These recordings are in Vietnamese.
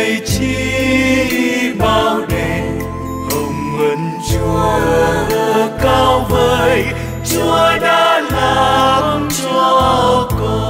lạy chi bao đền, hồng ân Chúa cao vời, Chúa đã làm cho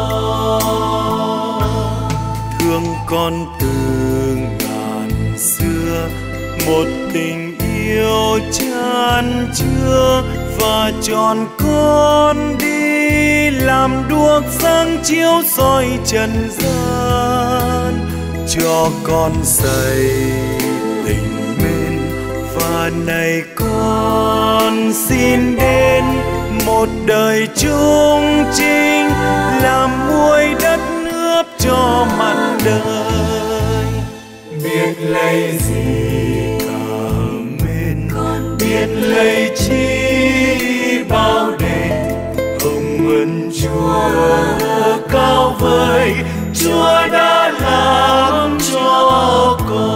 con. Thương con từ ngàn xưa, một tình yêu chan chứa, và chọn con đi làm đuốc sáng chiếu soi trần gian, cho con xây tình mến. Và này con xin đến một đời trung chính, làm muối đất ướp cho mặn đời. Biết lấy gì cả mến, biết lấy chi bao đền, hồng ân Chúa cao vời, Chúa đã làm cho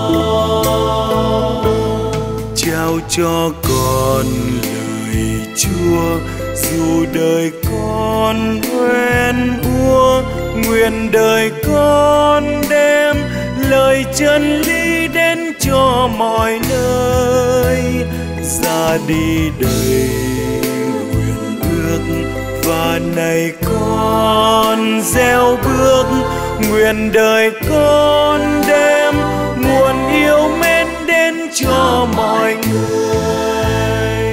con. Trao cho con lời Chúa, dù đời con hoen úa, nguyện đời con đem lời chân lý đến cho mọi nơi. Ra đi đầy nguyện ước, và này con gieo bước, nguyện đời con đem nguồn yêu mến đến cho mọi người.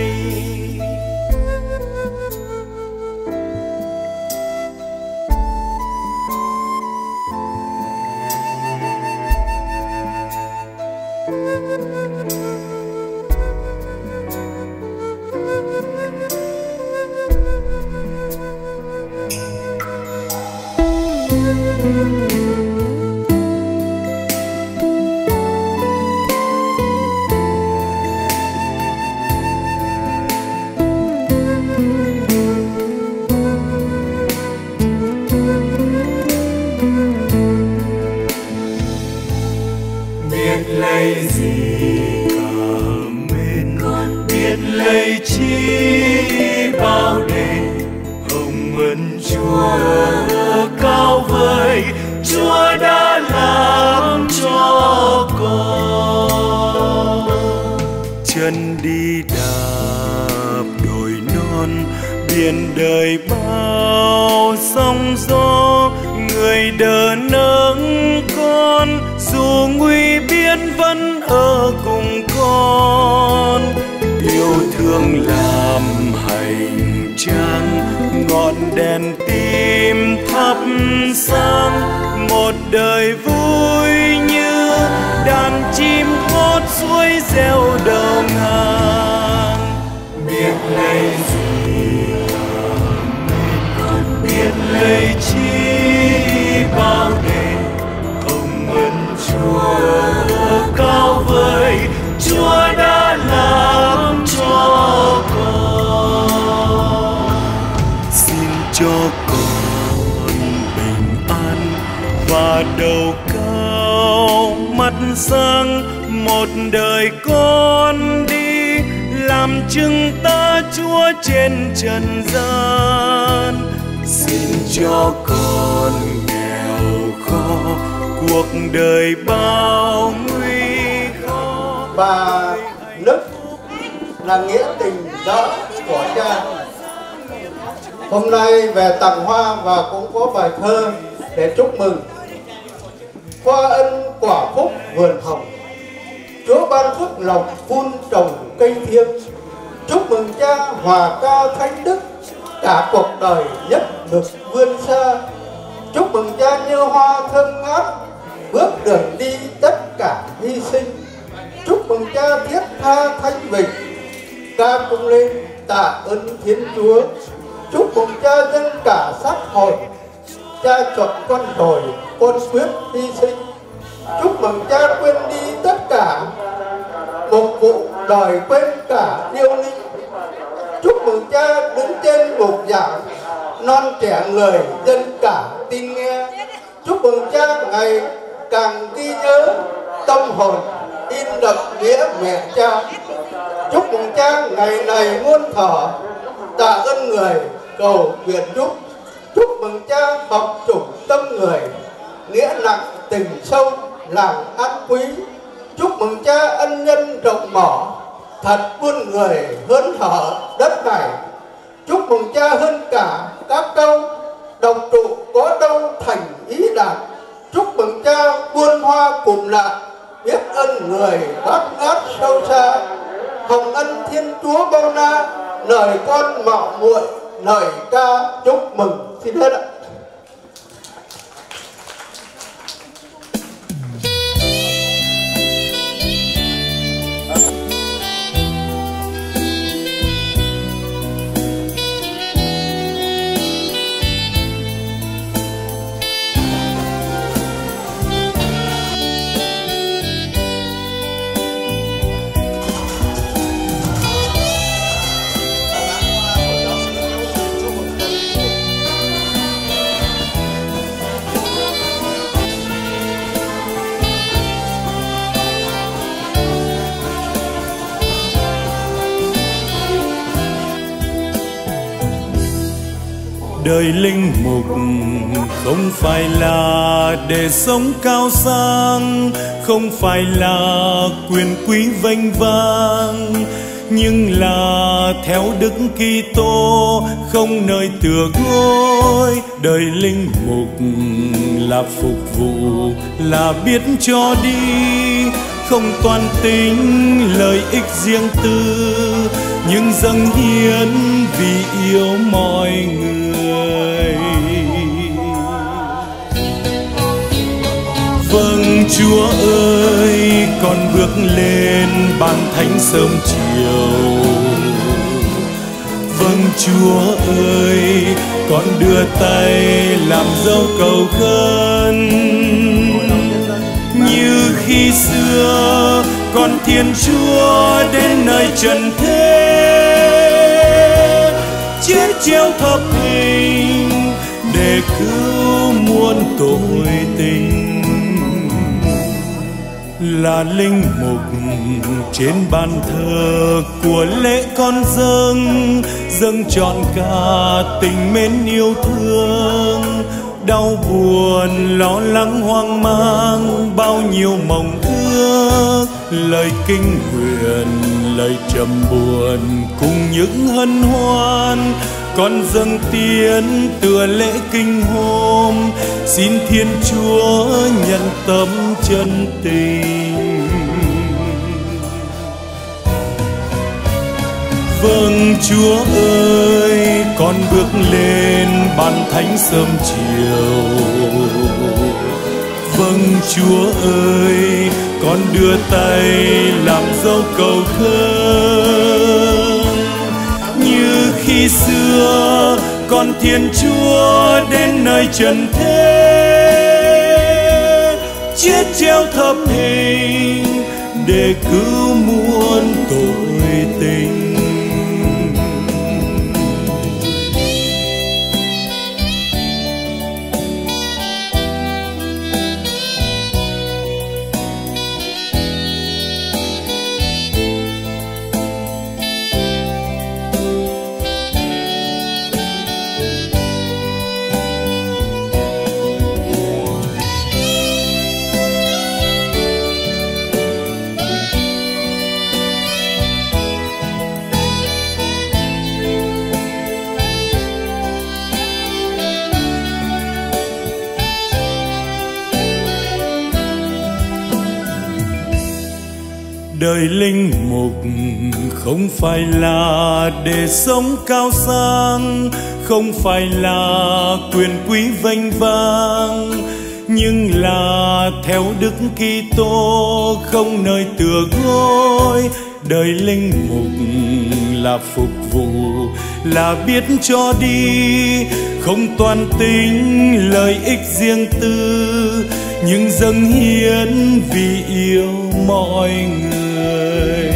Biết lấy gì cả mến, biết lấy chi bao đền, hồng ân Chúa cao vời, Chúa đã làm cho con. Chân đi đạp đồi non, biển đời bao sóng gió, người đỡ nâng con, dù nguy biên vẫn ở cùng con. Yêu thương làm hành trang, ngọn đèn tim thắp sáng, một đời vui như đàn chim hót suối reo đầu ngàn. Biết lấy gì con, biết lấy chi bao đền, hồng ân Chúa cao vời, Chúa đã làm cho con. Xin cho con bình an và đầu cao mắt sáng, một đời con đi làm chứng ta Chúa trên trần gian. Xin cho con nghèo khó, cuộc đời bao nguy khó. Và nức là nghĩa tình đỡ của cha. Hôm nay về tặng hoa và cũng có bài thơ để chúc mừng. Hoa ân quả phúc vườn hồng, Chúa ban phước lộc phun trồng cây thiêng. Chúc mừng cha hòa ca thánh đức, cả cuộc đời nhất được vươn xa. Chúc mừng cha như hoa thơm ngát, bước đường đi tất cả hy sinh. Chúc mừng cha thiết tha thanh bình, ca cung lên tạ ơn Thiên Chúa. Chúc mừng cha dân cả xác hồn, cha chọn con rồi con quyết hy sinh. Chúc mừng cha quên đi tất cả, một vụ đời quên cả điêu linh. Chúc mừng cha đứng trên bục giảng, non trẻ người dân cả tin nghe. Chúc mừng cha ngày càng ghi nhớ, tâm hồn in đậm nghĩa mẹ cha. Chúc mừng cha ngày này muôn thở, tạ ơn người cầu nguyện giúp. Chúc mừng cha học chủng tâm người, nghĩa nặng tình sâu làng An Quý. Chúc mừng cha ân nhân rộng mỏ, thật muôn người hớn hở đất này. Chúc mừng cha hơn cả các câu, độc trụ có đâu thành ý đạt. Chúc mừng cha buôn hoa cùng lạ, biết ơn người bát ngát sâu xa. Hồng ân Thiên Chúa bao na, lời con mạo muội lời ca chúc mừng. Xin hết ạ. Đời linh mục không phải là để sống cao sang, không phải là quyền quý vênh vang, nhưng là theo Đức Kitô không nơi tựa gối. Đời linh mục là phục vụ, là biết cho đi, không toan tính lợi ích riêng tư, nhưng dâng hiến vì yêu mọi người. Vâng Chúa ơi, con bước lên ban thánh sớm chiều. Vâng Chúa ơi, con đưa tay làm dấu cầu khấn. Như khi xưa con Thiên Chúa đến nơi trần thế, chết treo thập hình để cứu muôn tội tình. Là linh mục trên bàn thờ của lễ con dâng trọn cả tình mến yêu thương. Đau buồn lo lắng hoang mang, bao nhiêu mộng ước, lời kinh nguyện lời trầm buồn cùng những hân hoan. Con dâng tiến tựa lễ kinh hôm, xin Thiên Chúa nhận tấm chân tình. Vâng Chúa ơi, con bước lên ban thánh sớm chiều. Vâng Chúa ơi, con đưa tay làm dấu cầu khấn. Như khi xưa con Thiên Chúa đến nơi trần thế, chết treo thập hình để cứu muôn tội tình. Đời linh mục không phải là để sống cao sang, không phải là quyền quý vênh vang, nhưng là theo Đức Kitô không nơi tựa gối. Đời linh mục là phục vụ, là biết cho đi, không toan tính lợi ích riêng tư, nhưng dâng hiến vì yêu mọi người.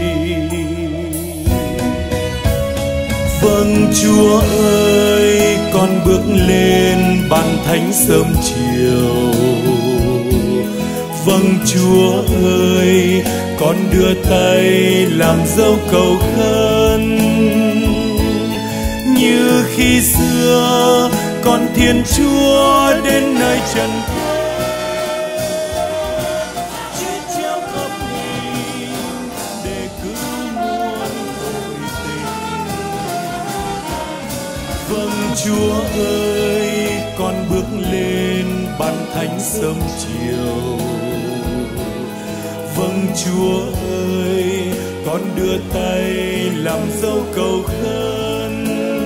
Vâng Chúa ơi, con bước lên ban thánh sớm chiều. Vâng Chúa ơi, con đưa tay làm dấu cầu khấn. Như khi xưa con Thiên Chúa đến nơi trần thế, Chúa ơi, con bước lên ban thánh sớm chiều. Vâng Chúa ơi, con đưa tay làm dấu cầu khấn.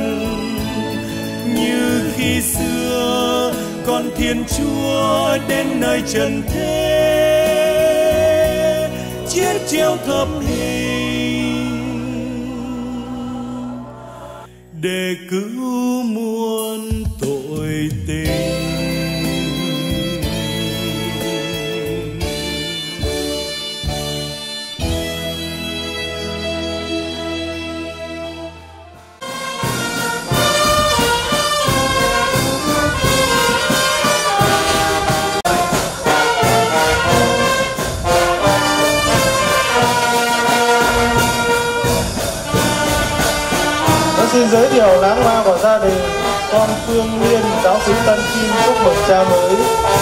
Như khi xưa con Thiên Chúa đến nơi trần thế, chết treo thập hình để cứu muôn tội tình. Xin giới thiệu láng hoa của gia đình con Phương Liên, giáo sứ Tân Kim, chúc mừng cha mới.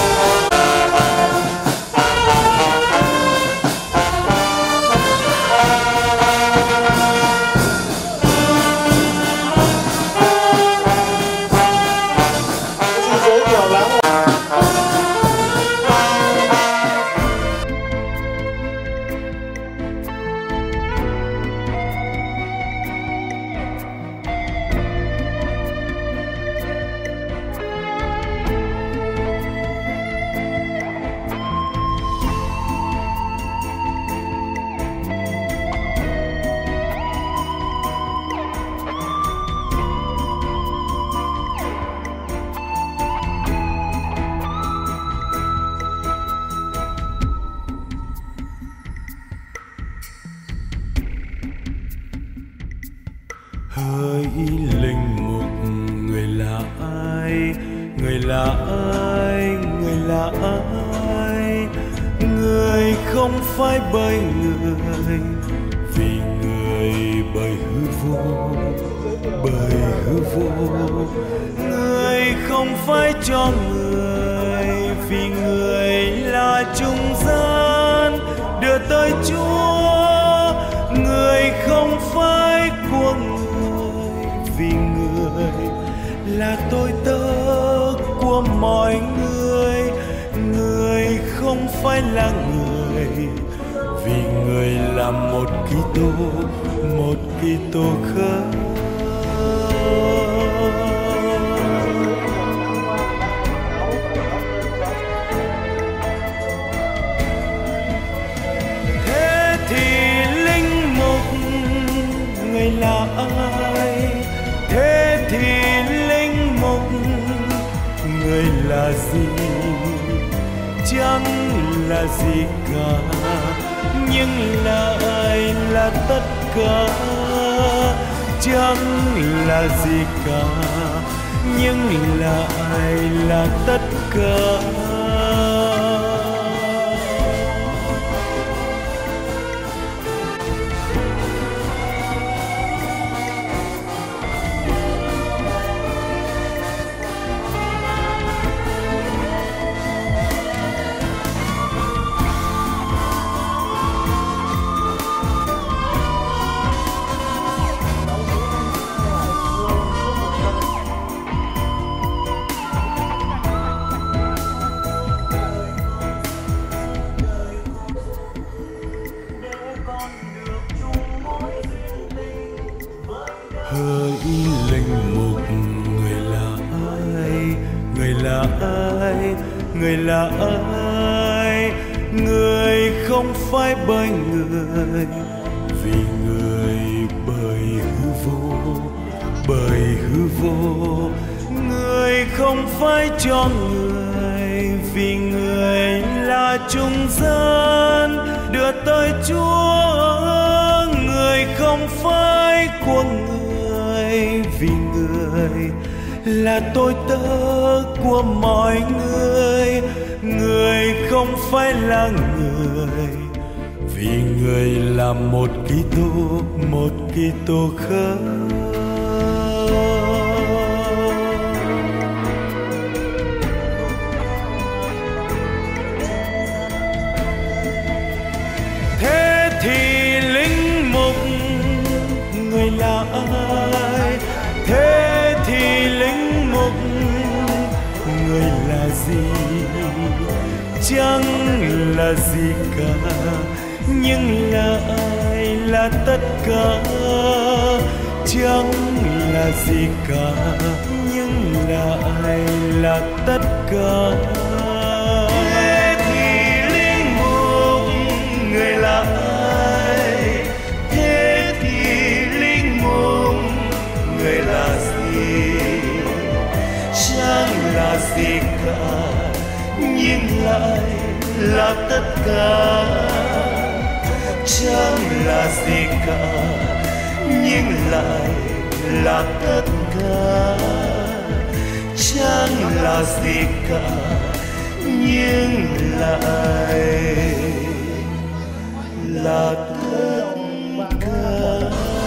Xin giới thiệu láng hoa. Hỡi linh mục, người là ai, người là ai, người là ai? Người không phải bởi người, vì người bởi hư vô, bởi hư vô. Người không phải cho người, vì người là trung gian đưa tới Chúa. Người không phải của người, vì người là tôi tớ của mọi người. Người không phải là người, vì người là một Kitô, một Kitô khác. Thế thì linh mục, người là ai? Thế thì linh mục, người là gì? Chẳng là gì cả, nhưng là ai là tất cả. Chẳng là gì cả, nhưng là ai là tất cả. Hỡi linh mục, người là ai, người là ai, người là ai? Người không phải bởi người, vì người bởi hư vô, bởi hư vô. Người không phải cho người, vì người là trung gian đưa tới Chúa. Người không phải của người, vì người là tôi tớ của mọi người. Người không phải là người, vì người là một Kitô, một Kitô khác. Thế thì linh mục, người là ai? Thế thì linh gì, chẳng là gì cả, nhưng là ai là tất cả. Chẳng là gì cả, nhưng là ai là tất cả. Thế thì linh mục người là ai? Thế thì linh mục người là gì? Chẳng là gì cả, nhưng lại là tất cả. Chẳng là gì cả, nhưng lại là tất cả. Chẳng là gì cả, nhưng lại là tất cả.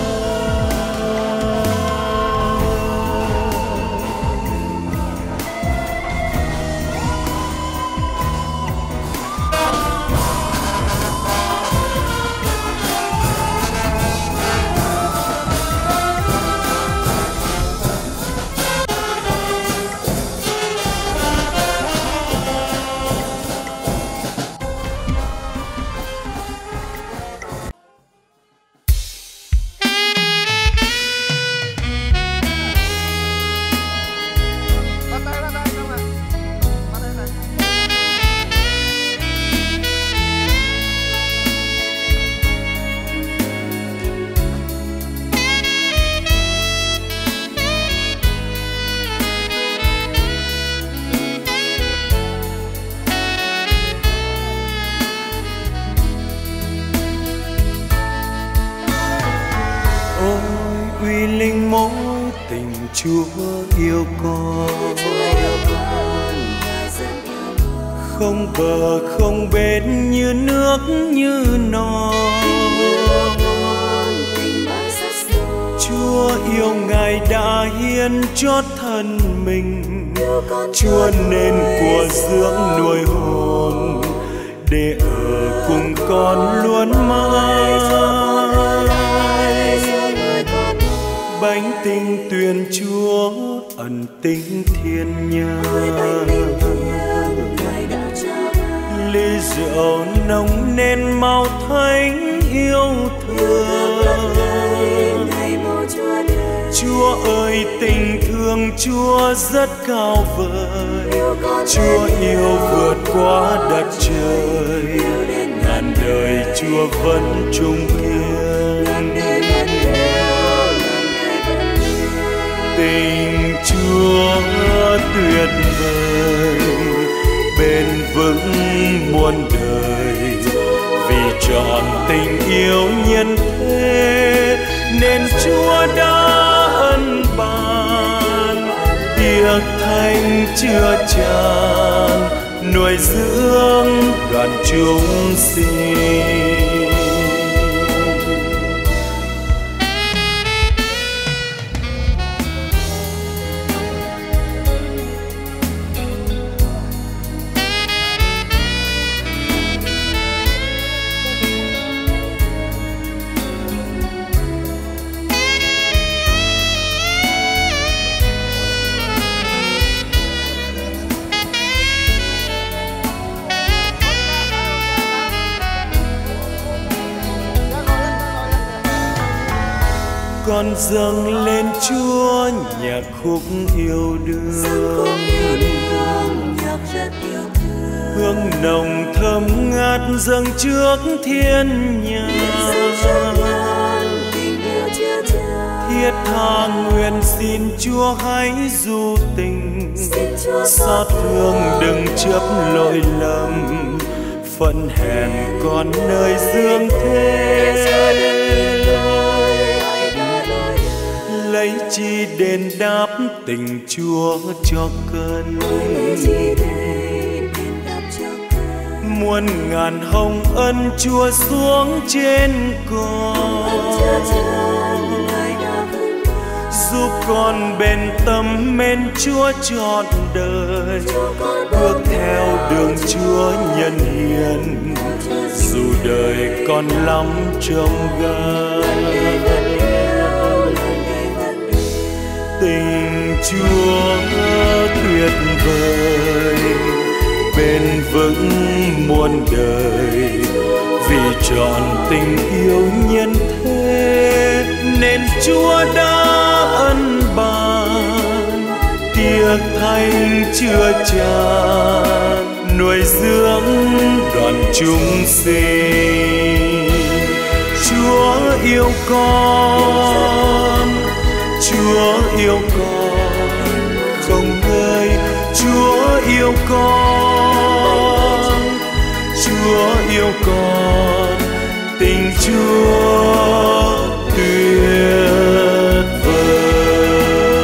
Uy linh mẫu tình Chúa yêu con, không bờ không bến như nước như non. Chúa yêu Ngài đã hiến chót thân mình, Chúa nên của dưỡng nuôi hồn để ở cùng con luôn mãi. Bánh tinh tuyên Chúa ẩn tính thiên nhang, ly rượu nồng nên màu thánh yêu thương. Chúa ơi tình thương Chúa rất cao vời, Chúa yêu vượt qua đất trời, ngàn đời Chúa vẫn trung kiên. Tình Chúa tuyệt vời, bền vững muôn đời, vì trọn tình yêu nhân thế nên Chúa đã ân ban tiệc thánh chứa chan nuôi dưỡng đoàn chúng sinh. Con dâng lên Chúa nhạc khúc yêu đương, hương nồng thơm ngát dâng trước thiên nhang. Thiết tha nguyện xin Chúa hãy du tình, xót thương đừng chấp lỗi lầm, phận hèn con nơi dương thế. Lấy chi đền đáp tình Chúa cho cơn, muôn ngàn hồng ân Chúa xuống trên con, giúp con bền tâm mến Chúa trọn đời, bước theo đường Chúa nhân hiền, dù đời còn lắm trông gai. Tình Chúa tuyệt vời, bền vững muôn đời, vì trọn tình yêu nhân thế nên Chúa đã ân ban tiệc thánh chứa chan nuôi dưỡng đoàn chúng sinh. Chúa yêu con, Chúa yêu con không ngơi, Chúa yêu con, Chúa yêu con, tình Chúa tuyệt vời.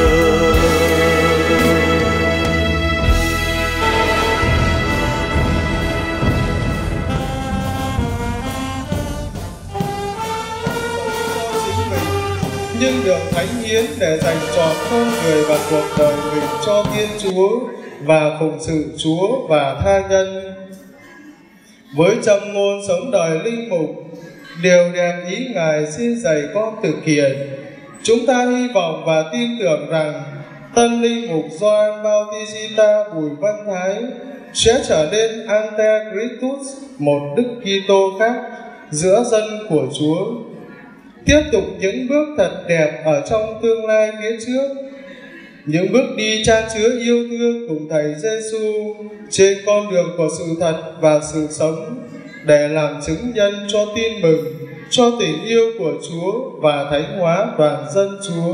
Nhưng được thánh hiến để dành trọn con người và cuộc đời mình cho Thiên Chúa và phụng sự Chúa và tha nhân. Với châm ngôn sống đời linh mục, điều đẹp ý Ngài xin dạy con thực hiện, chúng ta hy vọng và tin tưởng rằng tân linh mục Gioan Bautista Bùi Văn Thái sẽ trở nên Antekristus, một Đức Kitô khác giữa dân của Chúa, tiếp tục những bước thật đẹp ở trong tương lai phía trước, những bước đi chan chứa yêu thương cùng Thầy Giêsu trên con đường của sự thật và sự sống, để làm chứng nhân cho tin mừng, cho tình yêu của Chúa và thánh hóa toàn dân Chúa.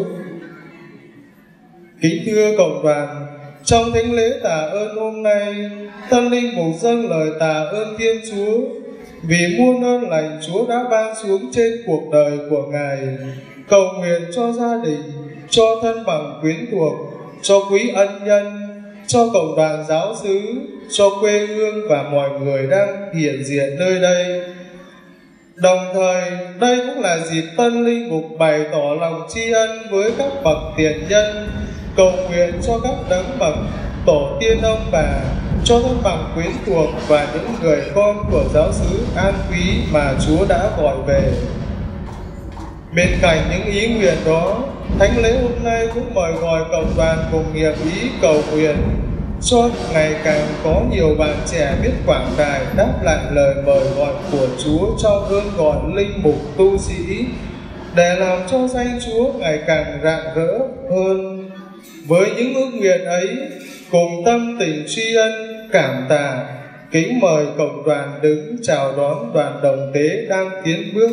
Kính thưa cộng đoàn, trong thánh lễ tạ ơn hôm nay, tân linh mục dâng lời tạ ơn Thiên Chúa vì muôn ơn lành Chúa đã ban xuống trên cuộc đời của Ngài, cầu nguyện cho gia đình, cho thân bằng quyến thuộc, cho quý ân nhân, cho cộng đoàn giáo xứ, cho quê hương và mọi người đang hiện diện nơi đây. Đồng thời, đây cũng là dịp tân linh mục bày tỏ lòng tri ân với các bậc tiền nhân, cầu nguyện cho các đấng bậc tổ tiên ông bà, cho thân bằng quyến thuộc và những người con của giáo xứ An Quý mà Chúa đã gọi về. Bên cạnh những ý nguyện đó, thánh lễ hôm nay cũng mời gọi cộng đoàn cùng nghiệp ý cầu nguyện cho ngày càng có nhiều bạn trẻ biết quảng đài đáp lại lời mời gọi của Chúa trong ơn gọi linh mục tu sĩ, để làm cho danh Chúa ngày càng rạng rỡ hơn. Với những ước nguyện ấy, cùng tâm tình tri ân cảm tạ, kính mời cộng đoàn đứng chào đón đoàn đồng tế đang tiến bước.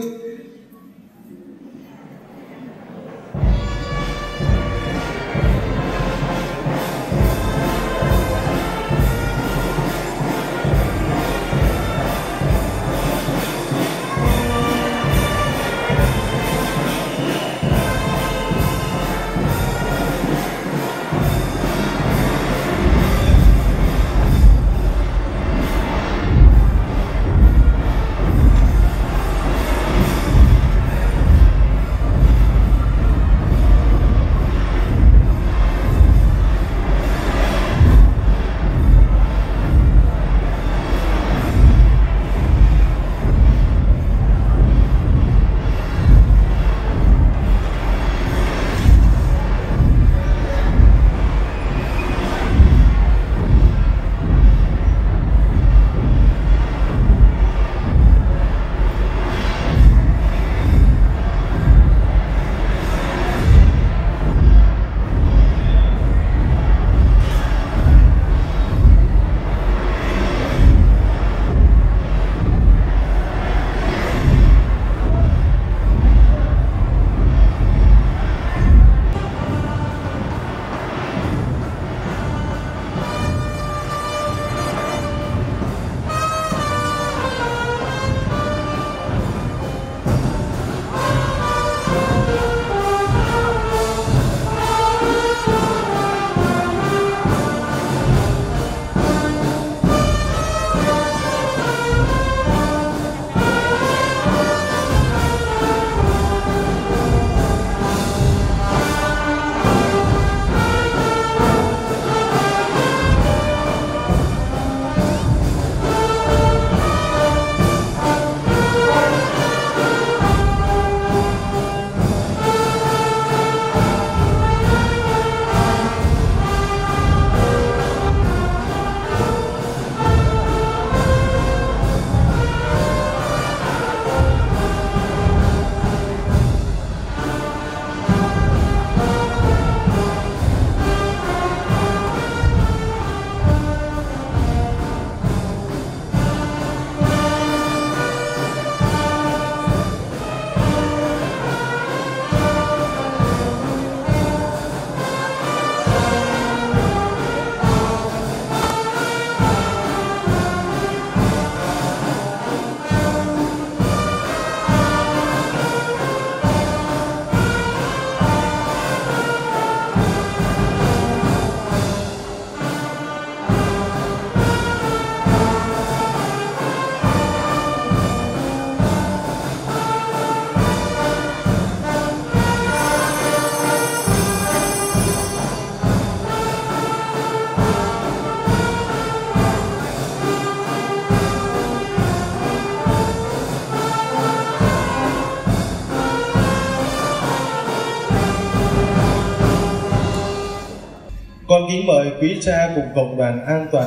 Con kính mời quý cha cùng cộng đoàn an toàn.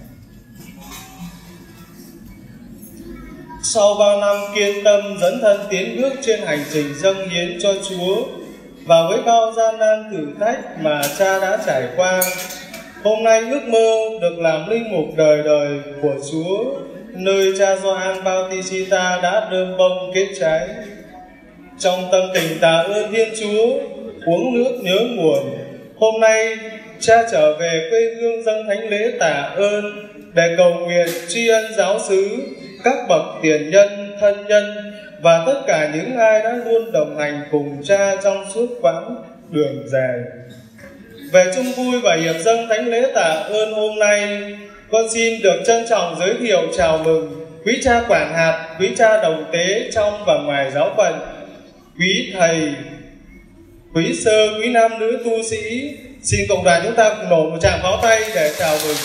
Sau bao năm kiên tâm dấn thân tiến bước trên hành trình dâng hiến cho Chúa, và với bao gian nan thử thách mà cha đã trải qua, hôm nay ước mơ được làm linh mục đời đời của Chúa, nơi cha Gioan Bautista đã đơm bông kết trái. Trong tâm tình tạ ơn Thiên Chúa, uống nước nhớ nguồn, hôm nay cha trở về quê hương dâng thánh lễ tạ ơn để cầu nguyện tri ân giáo xứ, các bậc tiền nhân, thân nhân và tất cả những ai đã luôn đồng hành cùng cha trong suốt quãng đường dài. Về chung vui và hiệp dâng thánh lễ tạ ơn hôm nay, con xin được trân trọng giới thiệu chào mừng quý cha quản hạt, quý cha đồng tế trong và ngoài giáo phận, quý thầy, quý sơ, quý nam nữ tu sĩ. Xin cộng đoàn chúng ta nổ một tràng pháo tay để chào mừng.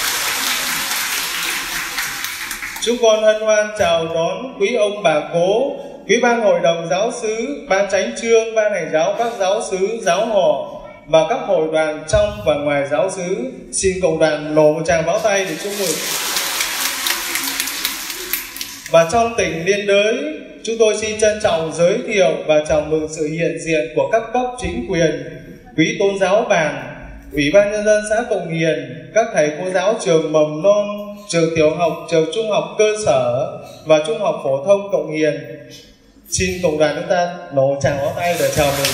Chúng con hân hoan chào đón quý ông bà cố, quý ban hội đồng giáo xứ, ban chánh chương, ban hành giáo các giáo xứ, giáo họ và các hội đoàn trong và ngoài giáo xứ. Xin cộng đoàn nổ một tràng pháo tay để chúc mừng. Và trong tỉnh Liên Đới, chúng tôi xin trân trọng giới thiệu và chào mừng sự hiện diện của các cấp chính quyền, quý tôn giáo bản, ủy ban nhân dân xã Cộng Hiền, các thầy cô giáo trường mầm non, trường tiểu học, trường trung học cơ sở và trung học phổ thông Cộng Hiền. Xin cộng đoàn chúng ta nổ tràng pháo tay để chào mừng.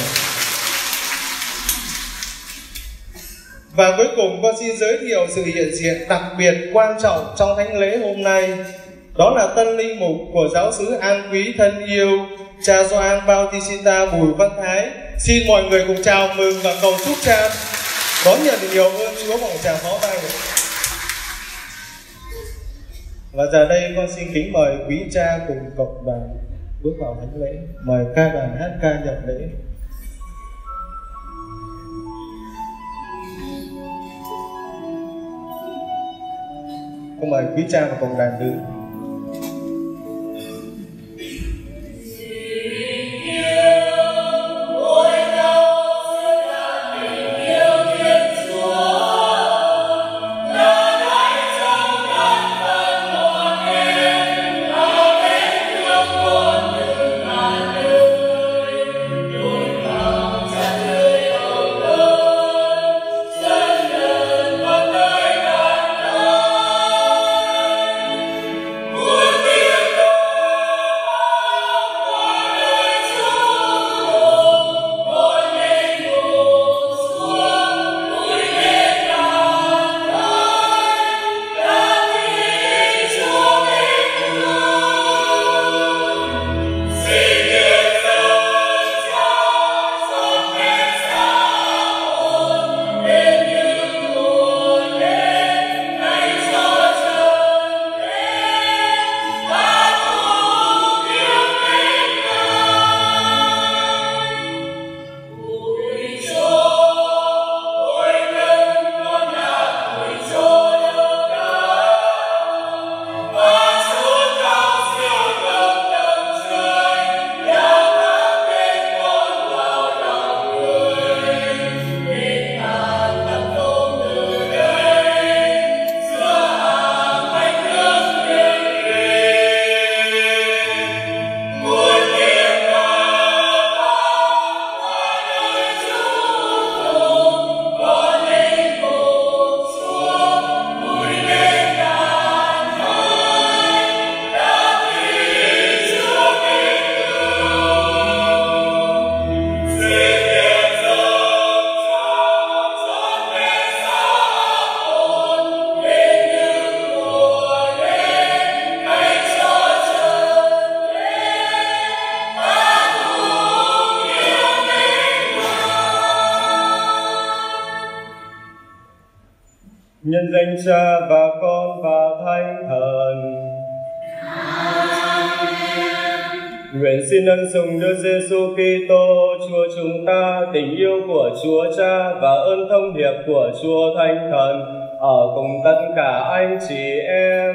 Và cuối cùng con xin giới thiệu sự hiện diện đặc biệt quan trọng trong thánh lễ hôm nay. Đó là tân linh mục của giáo xứ An Quý thân yêu, cha Gioan Bautista Bùi Văn Thái. Xin mọi người cùng chào mừng và cầu chúc cha đón nhận nhiều ơn Chúa bằng tràng pháo tay. Và giờ đây con xin kính mời quý cha cùng cộng đoàn bước vào thánh lễ. Mời ca đoàn hát ca nhập lễ. Con mời quý cha và cộng đoàn đứng. Nhân danh Cha và Con và Thánh Thần. Nguyện xin ân sủng Đức Giêsu Kitô, Chúa chúng ta, tình yêu của Chúa Cha và ơn thông hiệp của Chúa Thánh Thần ở cùng tất cả anh chị em.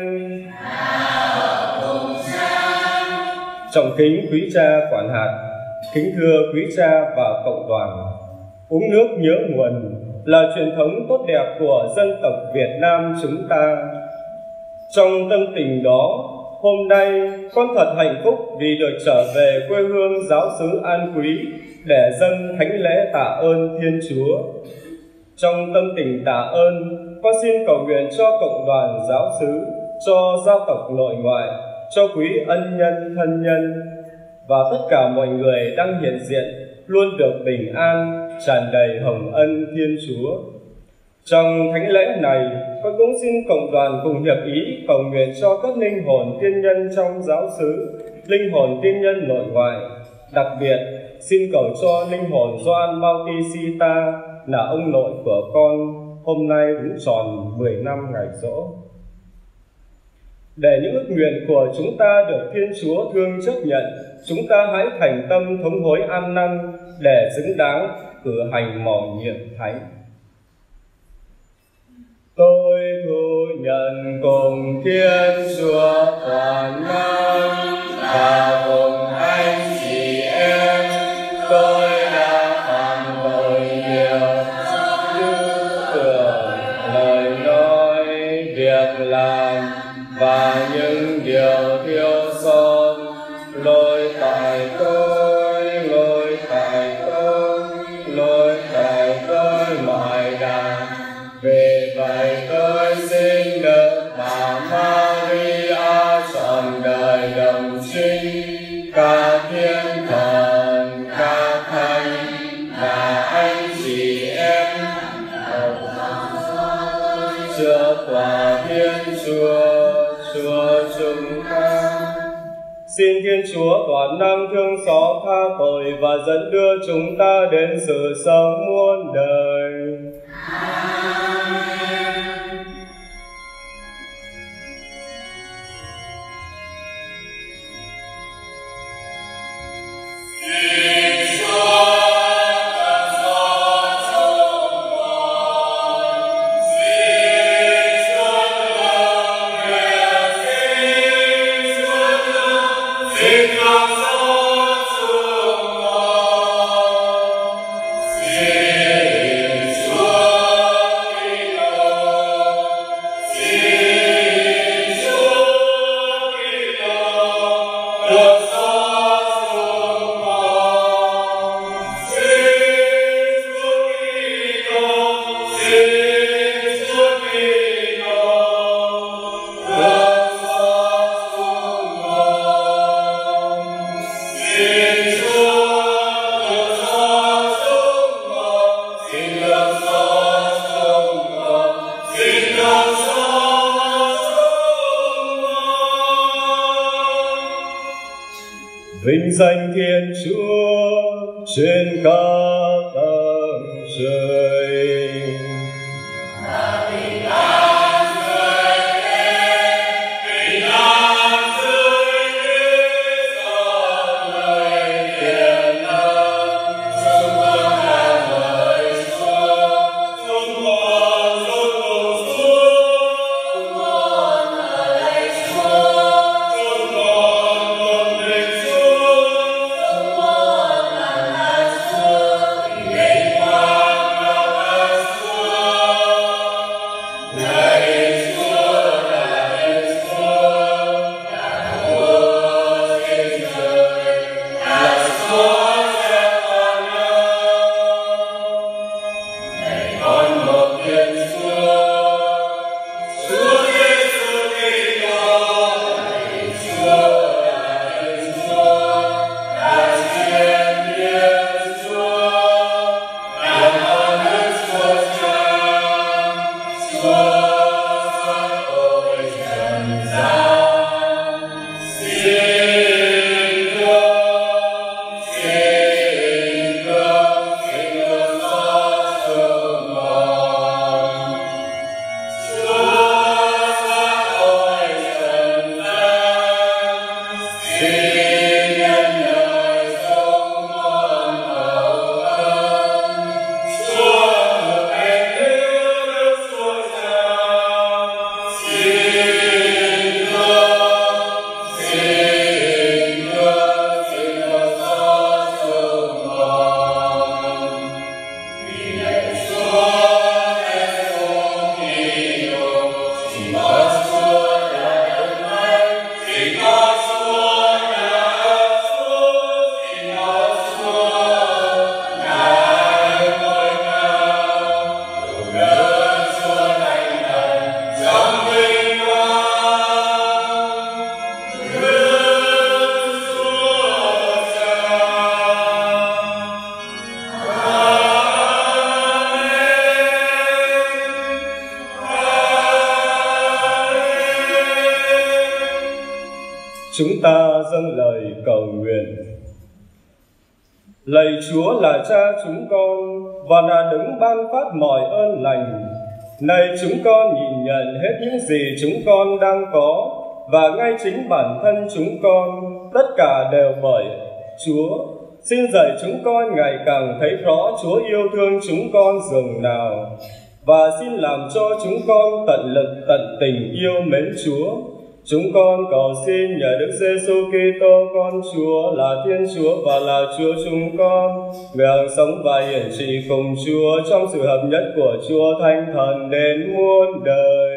Trọng kính quý cha quản hạt, kính thưa quý cha và cộng đoàn, uống nước nhớ nguồn, là truyền thống tốt đẹp của dân tộc Việt Nam chúng ta. Trong tâm tình đó, hôm nay con thật hạnh phúc vì được trở về quê hương giáo xứ An Quý để dâng thánh lễ tạ ơn Thiên Chúa. Trong tâm tình tạ ơn, con xin cầu nguyện cho cộng đoàn giáo xứ, cho gia tộc nội ngoại, cho quý ân nhân thân nhân và tất cả mọi người đang hiện diện luôn được bình an, tràn đầy hồng ân Thiên Chúa. Trong thánh lễ này, con cũng xin cộng đoàn cùng hiệp ý cầu nguyện cho các linh hồn tiên nhân trong giáo xứ, linh hồn tiên nhân nội ngoại. Đặc biệt, xin cầu cho linh hồn Gioan Bautista là ông nội của con, hôm nay đúng tròn 10 năm ngày giỗ. Để những ước nguyện của chúng ta được Thiên Chúa thương chấp nhận, chúng ta hãy thành tâm thống hối ăn năn để xứng đáng cử hành mầu nhiệm thánh. Tôi thu nhận cùng Thiên Chúa toàn năng và cùng anh chị em, tôi đã phạm tội nhiều như tưởng, lời nói, việc làm và những điều thiếu sót. Lỗi tại tôi, lỗi tại tôi, lỗi tại tôi mọi đàn. Vì vậy tôi xin được bà Maria trọn đời đồng trinh, cả thiên thần, các thánh và anh chị em trước tòa Thiên Chúa, Chúa chúng ta. Xin Thiên Chúa toàn năng thương xót tha tội và dẫn đưa chúng ta đến sự sống muôn đời. Vinh danh Thiên Chúa trên các tầng trời. Yeah. chúng ta dâng lời cầu nguyện. Lạy Chúa là Cha chúng con và là đấng ban phát mọi ơn lành. Này chúng con nhìn nhận hết những gì chúng con đang có, và ngay chính bản thân chúng con, tất cả đều bởi Chúa. Xin dạy chúng con ngày càng thấy rõ Chúa yêu thương chúng con dường nào, và xin làm cho chúng con tận lực tận tình yêu mến Chúa. Chúng con cầu xin nhờ Đức Giêsu Kitô con Chúa là Thiên Chúa và là Chúa chúng con, người hằng sống và hiển trị cùng Chúa trong sự hợp nhất của Chúa Thánh Thần đến muôn đời.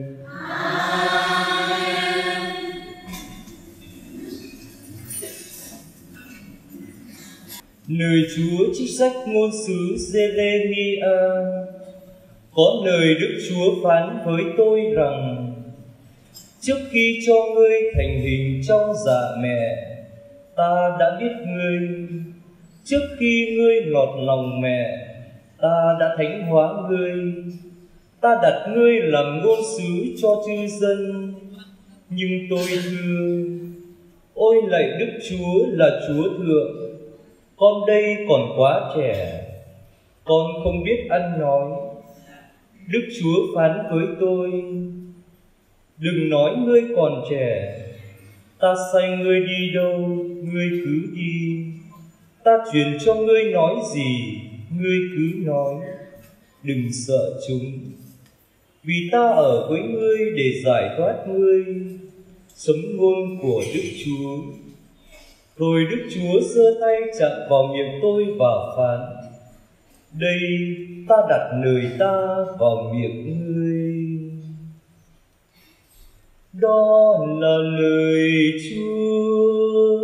Lời Chúa trích sách ngôn sứ Giê-rê-mi-a. Có lời Đức Chúa phán với tôi rằng: trước khi cho ngươi thành hình trong dạ mẹ, ta đã biết ngươi. Trước khi ngươi lọt lòng mẹ, ta đã thánh hóa ngươi. Ta đặt ngươi làm ngôn sứ cho chư dân. Nhưng tôi thưa: ôi lạy Đức Chúa là Chúa thượng, con đây còn quá trẻ, con không biết ăn nói. Đức Chúa phán với tôi: đừng nói ngươi còn trẻ, ta sai ngươi đi đâu, ngươi cứ đi. Ta truyền cho ngươi nói gì, ngươi cứ nói, đừng sợ chúng. Vì ta ở với ngươi để giải thoát ngươi. Sấm ngôn của Đức Chúa. Rồi Đức Chúa giơ tay chạm vào miệng tôi và phán: đây, ta đặt lời ta vào miệng ngươi. Đó là lời Chúa.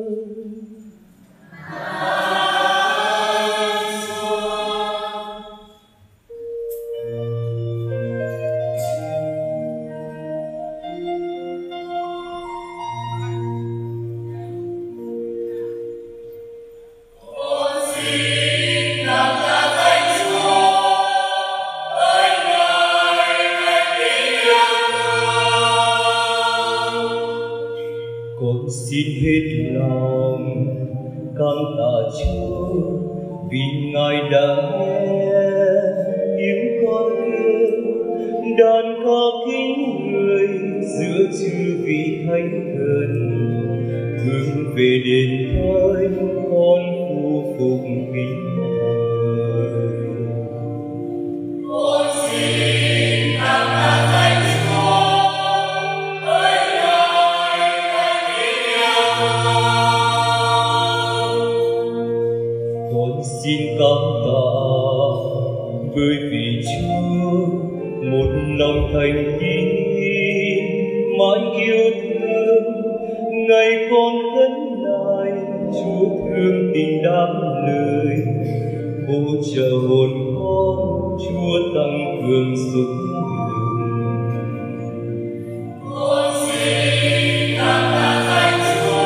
Xin hết lòng cảm tạ Chúa vì Ngài đã nghe tiếng con kêu đàn ca kính người giữa chư vị thánh thần, hướng về đền thánh con phù phục kính thờ. Con xin cảm tạ Thánh xin cảm tạ bởi vì Chúa một lòng thành tín mãi yêu thương. Ngày con khấn lại Chúa thương tình đáp lời, hỗ trợ hồn con Chúa tăng cường sức lực. Con xin cảm tạ Thánh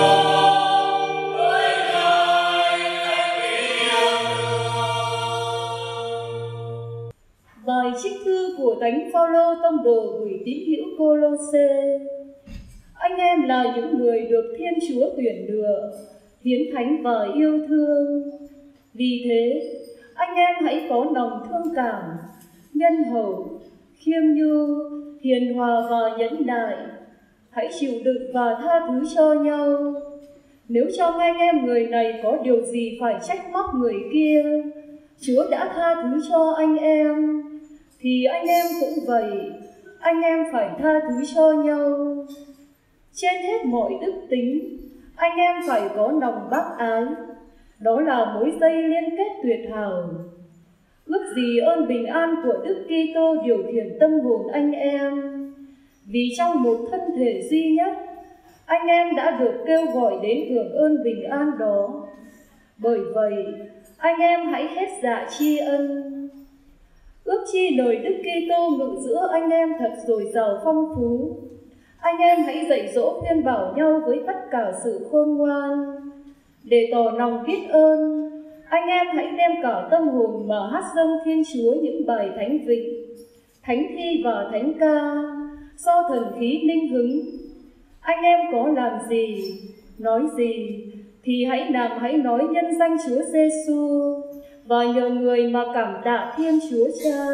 Bài trích thư của Thánh Phaolô tông đồ gửi tín hữu Cô-lô-sê. Anh em là những người được Thiên Chúa tuyển lựa, hiến thánh và yêu thương. Vì thế, anh em hãy có lòng thương cảm, nhân hậu, khiêm nhu, hiền hòa và nhẫn nại. Hãy chịu đựng và tha thứ cho nhau. Nếu trong anh em người này có điều gì phải trách móc người kia, Chúa đã tha thứ cho anh em, thì anh em cũng vậy, anh em phải tha thứ cho nhau. Trên hết mọi đức tính, anh em phải có lòng bác ái, đó là mối dây liên kết tuyệt hảo. Ước gì ơn bình an của Đức Kitô điều khiển tâm hồn anh em, vì trong một thân thể duy nhất, anh em đã được kêu gọi đến hưởng ơn bình an đó. Bởi vậy, anh em hãy hết dạ tri ân. Ước chi lời Đức Kitô ngự giữa anh em thật dồi dào phong phú. Anh em hãy dạy dỗ khuyên bảo nhau với tất cả sự khôn ngoan. Để tỏ lòng biết ơn, anh em hãy đem cả tâm hồn mà hát dâng Thiên Chúa những bài thánh vịnh, thánh thi và thánh ca, do thần khí linh hứng. Anh em có làm gì, nói gì thì hãy làm, hãy nói nhân danh Chúa Giêsu và nhờ người mà cảm tạ Thiên Chúa Cha.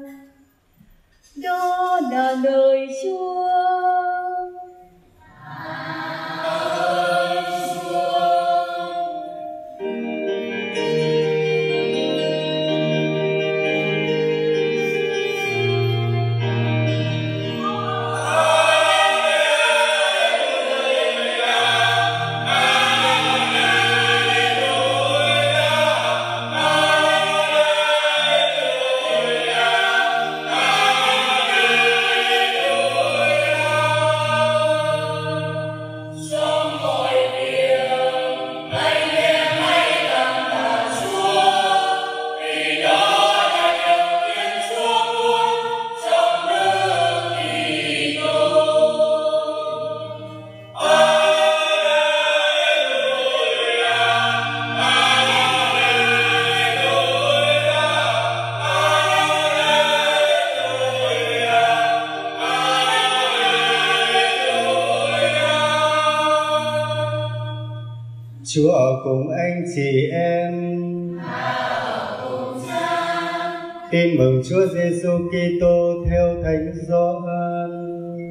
Đó là lời Chúa. Chúa ở cùng anh chị em. Tin mừng Chúa Giêsu Kitô theo Thánh Gioan.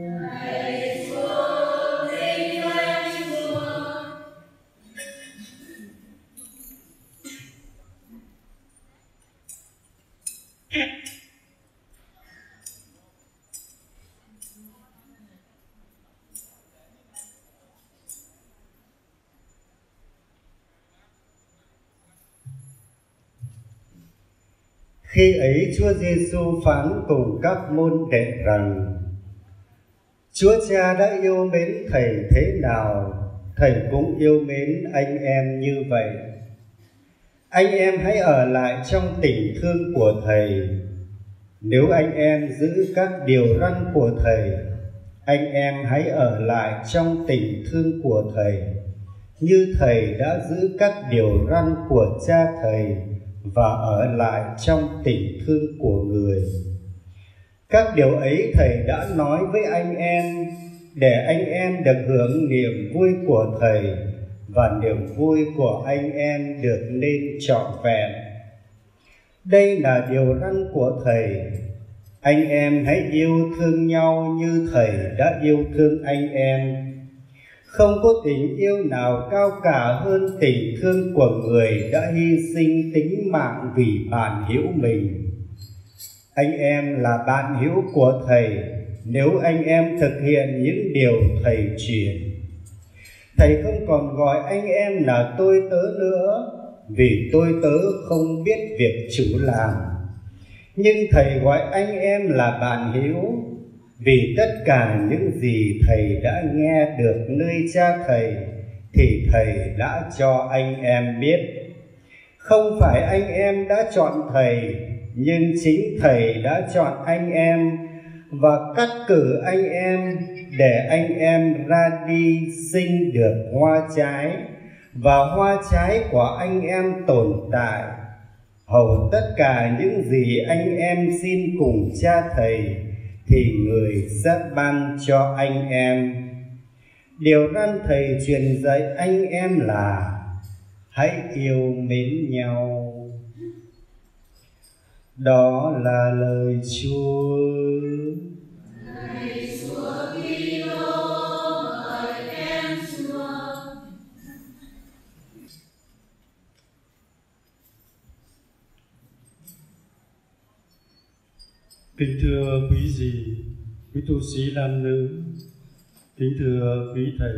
Khi ấy Chúa Giêsu phán cùng các môn đệ rằng: Chúa Cha đã yêu mến Thầy thế nào, Thầy cũng yêu mến anh em như vậy. Anh em hãy ở lại trong tình thương của Thầy. Nếu anh em giữ các điều răn của Thầy, anh em hãy ở lại trong tình thương của Thầy, như Thầy đã giữ các điều răn của Cha Thầy và ở lại trong tình thương của người. Các điều ấy Thầy đã nói với anh em, để anh em được hưởng niềm vui của Thầy và niềm vui của anh em được nên trọn vẹn. Đây là điều răn của Thầy: anh em hãy yêu thương nhau như Thầy đã yêu thương anh em. Không có tình yêu nào cao cả hơn tình thương của người đã hy sinh tính mạng vì bạn hữu mình. Anh em là bạn hữu của Thầy nếu anh em thực hiện những điều Thầy truyền. Thầy không còn gọi anh em là tôi tớ nữa, vì tôi tớ không biết việc chủ làm. Nhưng Thầy gọi anh em là bạn hữu, vì tất cả những gì Thầy đã nghe được nơi Cha Thầy thì Thầy đã cho anh em biết. Không phải anh em đã chọn Thầy, nhưng chính Thầy đã chọn anh em và cắt cử anh em để anh em ra đi sinh được hoa trái, và hoa trái của anh em tồn tại, hầu tất cả những gì anh em xin cùng Cha Thầy thì người sẽ ban cho anh em. Điều răn Thầy truyền dạy anh em là: hãy yêu mến nhau. Đó là lời Chúa. Lạy Chúa Kitô, hỡi khen Chúa. Kính thưa quý dì, quý tu sĩ nam nữ, kính thưa quý thầy,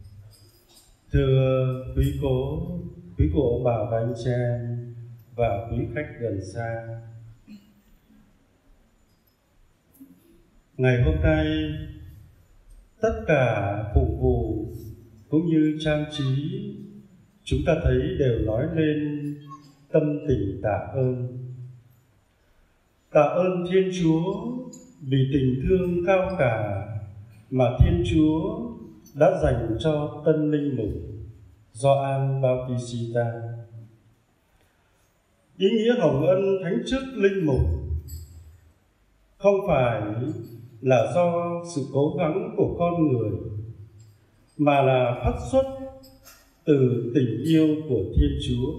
thưa quý cô ông bà và anh chị em và quý khách gần xa. Ngày hôm nay, tất cả phục vụ cũng như trang trí chúng ta thấy đều nói lên tâm tình tạ ơn. Tạ ơn Thiên Chúa vì tình thương cao cả mà Thiên Chúa đã dành cho tân linh mục Gioan Bautista. Ý nghĩa hồng ân thánh chức linh mục không phải là do sự cố gắng của con người, mà là phát xuất từ tình yêu của Thiên Chúa.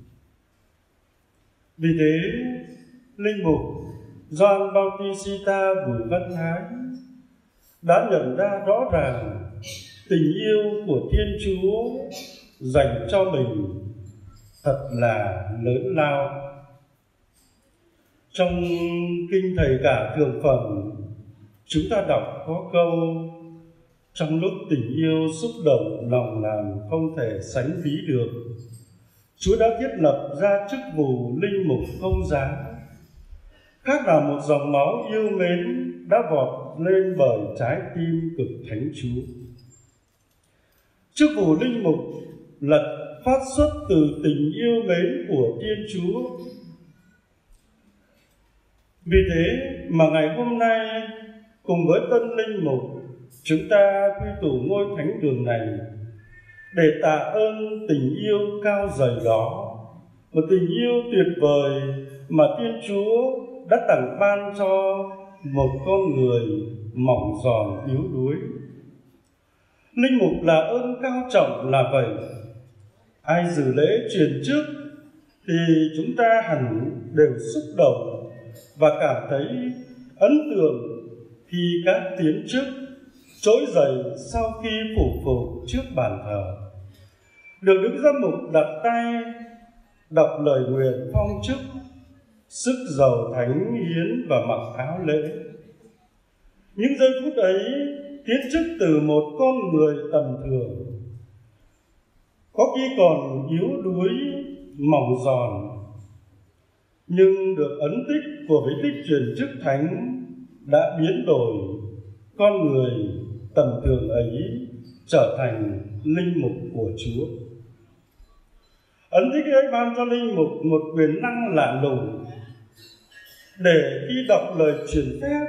Vì thế, linh mục Gioan Bautista Bùi Văn Thái đã nhận ra rõ ràng tình yêu của Thiên Chúa dành cho mình thật là lớn lao. Trong kinh Thầy Cả Thượng Phẩm, chúng ta đọc có câu: trong lúc tình yêu xúc động lòng làm không thể sánh ví được, Chúa đã thiết lập ra chức vụ linh mục công giá, khác là một dòng máu yêu mến đã vọt lên bởi trái tim cực thánh Chúa. Chức vụ linh mục là phát xuất từ tình yêu mến của Thiên Chúa. Vì thế mà ngày hôm nay, cùng với tân linh mục, chúng ta quy tụ ngôi thánh đường này để tạ ơn tình yêu cao dày đó, một tình yêu tuyệt vời mà Thiên Chúa đã tặng ban cho một con người mỏng giòn yếu đuối. Linh mục là ơn cao trọng là vậy. Ai dự lễ truyền trước thì chúng ta hẳn đều xúc động và cảm thấy ấn tượng khi các tiến chức trỗi dậy sau khi phủ phục trước bàn thờ, được Đức Giám mục đặt tay đọc lời nguyện phong chức, sức dầu thánh hiến và mặc áo lễ. Những giây phút ấy tiến chức từ một con người tầm thường, có khi còn yếu đuối, mỏng giòn, nhưng được ấn tích của bí tích truyền chức thánh đã biến đổi con người tầm thường ấy trở thành linh mục của Chúa. Ấn tích ấy ban cho linh mục một quyền năng lạ lùng để khi đọc lời truyền phép,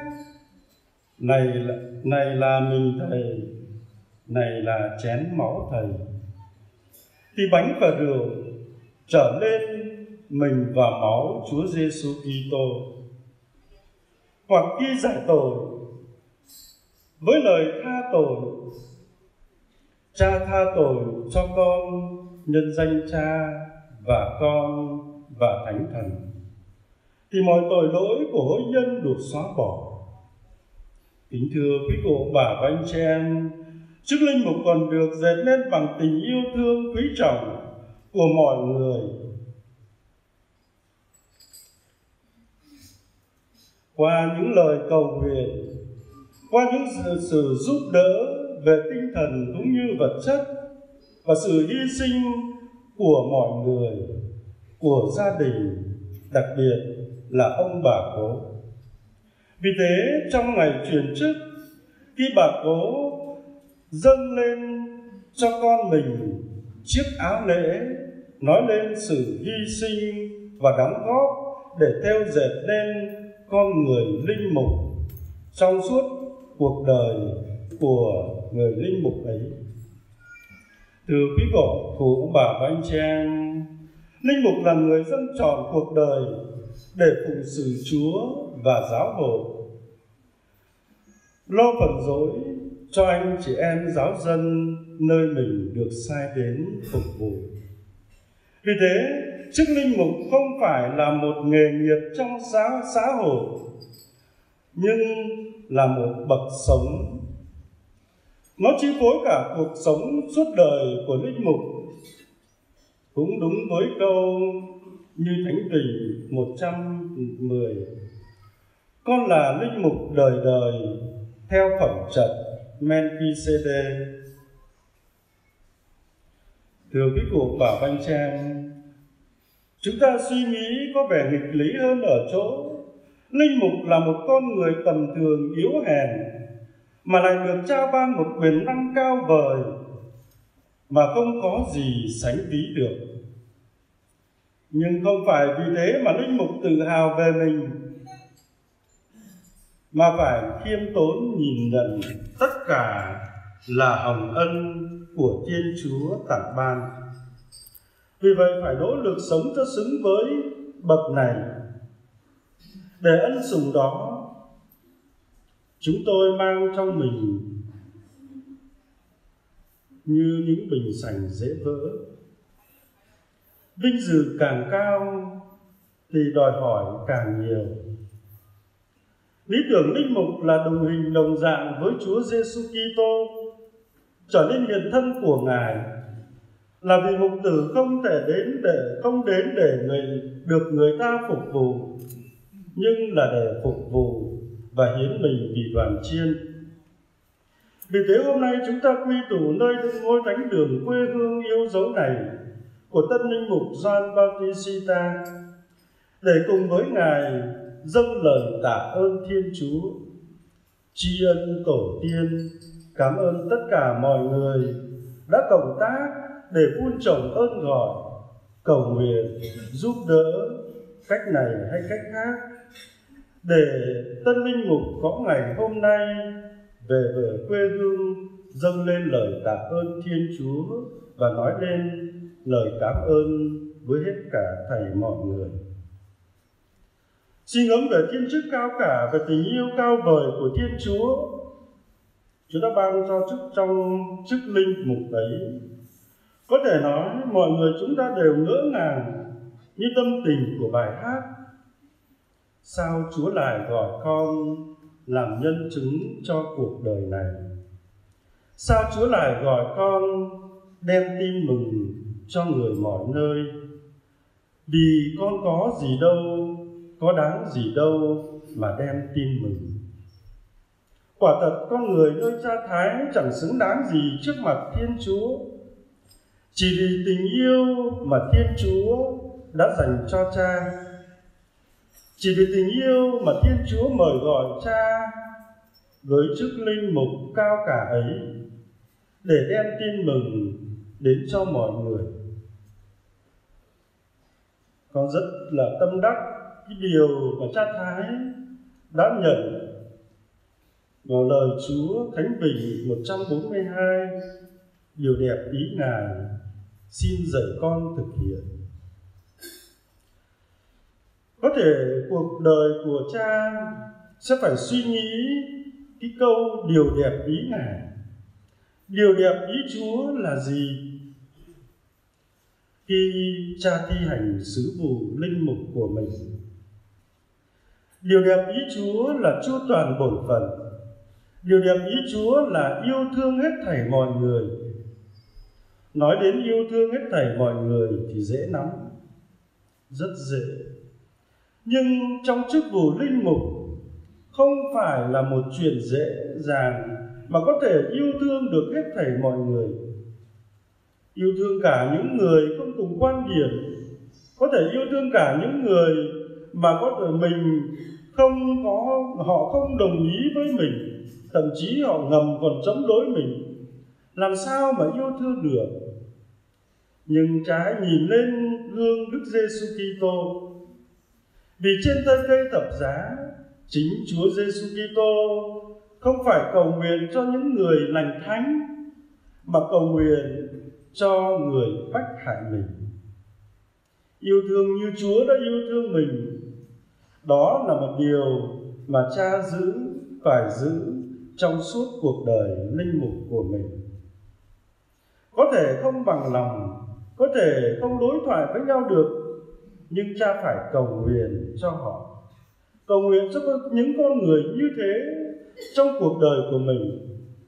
này là mình thầy, này là chén máu thầy, thì bánh và rượu trở lên mình và máu Chúa Giêsu Kitô. Hoặc khi giải tội với lời tha tội, Cha tha tội cho con nhân danh Cha và Con và Thánh Thần, thì mọi tội lỗi của hối nhân được xóa bỏ. Kính thưa quý cụ bà và anh chị em, chức linh mục còn được dệt nên bằng tình yêu thương quý trọng của mọi người. Qua những lời cầu nguyện, qua những sự giúp đỡ về tinh thần cũng như vật chất và sự hy sinh của mọi người, của gia đình, đặc biệt là ông bà cố. Vì thế, trong ngày truyền chức, khi bà cố dâng lên cho con mình chiếc áo lễ, nói lên sự hy sinh và đóng góp để theo dệt nên con người linh mục trong suốt cuộc đời của người linh mục ấy. Thưa quý cụ bà và anh chị em, linh mục là người dân chọn cuộc đời để phụng sự Chúa và giáo hội, lo phần rỗi cho anh chị em giáo dân nơi mình được sai đến phục vụ. Vì thế, chức linh mục không phải là một nghề nghiệp trong xã hội, nhưng là một bậc sống. Nó chi phối cả cuộc sống suốt đời của linh mục. Cũng đúng với câu như Thánh Trình 110: con là linh mục đời đời theo phẩm chất Melchizedek. Thưa quý cụ bà anh chị em, chúng ta suy nghĩ có vẻ nghịch lý hơn ở chỗ linh mục là một con người tầm thường yếu hèn mà lại được trao ban một quyền năng cao vời mà không có gì sánh ví được. Nhưng không phải vì thế mà linh mục tự hào về mình, mà phải khiêm tốn nhìn nhận tất cả là hồng ân của Thiên Chúa tặng ban. Vì vậy phải nỗ lực sống cho xứng với bậc này. Để ân sủng đó, chúng tôi mang trong mình như những bình sành dễ vỡ. Vinh dự càng cao thì đòi hỏi càng nhiều. Lý tưởng linh mục là đồng hình đồng dạng với Chúa Giêsu Kitô, trở nên hiện thân của Ngài, là vì mục tử không đến để được người ta phục vụ, nhưng là để phục vụ và hiến mình vì đoàn chiên. Vì thế hôm nay chúng ta quy tụ nơi ngôi thánh đường quê hương yêu dấu này của tân linh mục Gioan Bautista để cùng với Ngài dâng lời tạ ơn Thiên Chúa, tri ân tổ tiên, cảm ơn tất cả mọi người đã cộng tác để vun trồng ơn gọi, cầu nguyện, giúp đỡ cách này hay cách khác, để tân linh mục có ngày hôm nay về quê hương dâng lên lời tạ ơn Thiên Chúa và nói lên lời cảm ơn với hết cả thảy mọi người. Suy ngẫm về thiên chức cao cả, về tình yêu cao vời của Thiên Chúa, Chúa đã ban cho trong chức linh mục ấy. Có thể nói mọi người chúng ta đều ngỡ ngàng như tâm tình của bài hát: sao Chúa lại gọi con làm nhân chứng cho cuộc đời này? Sao Chúa lại gọi con đem tin mừng cho người mọi nơi? Vì con có gì đâu, có đáng gì đâu mà đem tin mừng. Quả thật con người nơi Cha Thái chẳng xứng đáng gì trước mặt Thiên Chúa. Chỉ vì tình yêu mà Thiên Chúa đã dành cho Cha, chỉ vì tình yêu mà Thiên Chúa mời gọi Cha với chức linh mục cao cả ấy để đem tin mừng đến cho mọi người. Con rất là tâm đắc cái điều mà Cha Thái đã nhận vào lời Chúa Thánh Bình 142, điều đẹp ý Ngài xin dạy con thực hiện. Có thể cuộc đời của Cha sẽ phải suy nghĩ cái câu điều đẹp ý Ngài. Điều đẹp ý Chúa là gì? Khi Cha thi hành sứ vụ linh mục của mình, điều đẹp ý Chúa là chu toàn bổn phận. Điều đẹp ý Chúa là yêu thương hết thảy mọi người. Nói đến yêu thương hết thảy mọi người thì dễ lắm, rất dễ. Nhưng trong chức vụ linh mục không phải là một chuyện dễ dàng mà có thể yêu thương được hết thảy mọi người. Yêu thương cả những người không cùng quan điểm, có thể yêu thương cả những người mà có thể họ không đồng ý với mình, thậm chí họ ngầm còn chống đối mình. Làm sao mà yêu thương được? Nhưng Cha hãy nhìn lên gương Đức Giêsu Kitô. Vì trên cây thập giá, chính Chúa Giêsu Kitô không phải cầu nguyện cho những người lành thánh, mà cầu nguyện cho người bách hại mình. Yêu thương như Chúa đã yêu thương mình, đó là một điều mà Cha phải giữ trong suốt cuộc đời linh mục của mình. Có thể không bằng lòng, có thể không đối thoại với nhau được, nhưng Cha phải cầu nguyện cho họ, cầu nguyện cho những con người như thế trong cuộc đời của mình,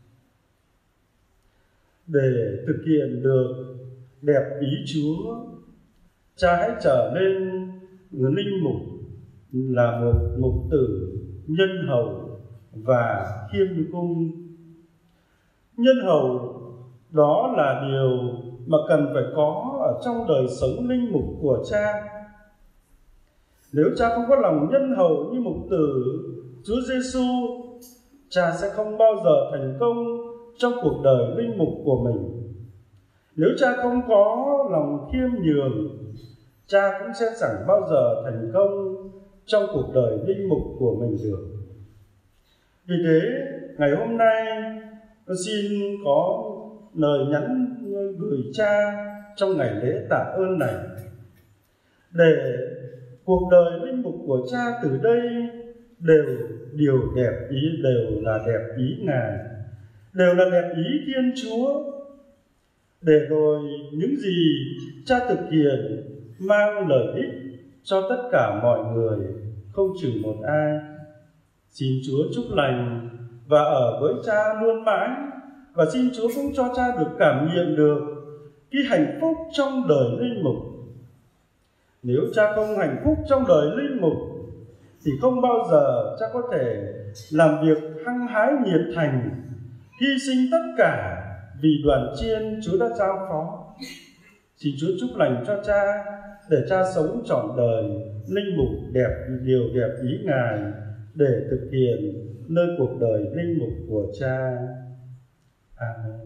để thực hiện được đẹp ý Chúa. Cha hãy trở nên người linh mục là một mục tử nhân hậu và khiêm cung. Nhân hậu đó là điều mà cần phải có ở trong đời sống linh mục của Cha. Nếu Cha không có lòng nhân hậu như mục tử Chúa Giêsu, Cha sẽ không bao giờ thành công trong cuộc đời linh mục của mình. Nếu Cha không có lòng khiêm nhường, Cha cũng sẽ chẳng bao giờ thành công trong cuộc đời linh mục của mình được. Vì thế, ngày hôm nay tôi xin có lời nhắn gửi Cha trong ngày lễ tạ ơn này, để cuộc đời linh mục của Cha từ đây đều là đẹp ý Ngài, đều là đẹp ý Thiên Chúa, để rồi những gì Cha thực hiện mang lợi ích cho tất cả mọi người, không trừ một ai. Xin Chúa chúc lành và ở với Cha luôn mãi, và xin Chúa cũng cho Cha được cảm nhận được cái hạnh phúc trong đời linh mục. Nếu Cha không hạnh phúc trong đời linh mục thì không bao giờ Cha có thể làm việc hăng hái nhiệt thành, hy sinh tất cả vì đoàn chiên Chúa đã giao phó. Xin Chúa chúc lành cho Cha để Cha sống trọn đời linh mục đẹp điều đẹp ý Ngài, để thực hiện nơi cuộc đời linh mục của Cha. Amen.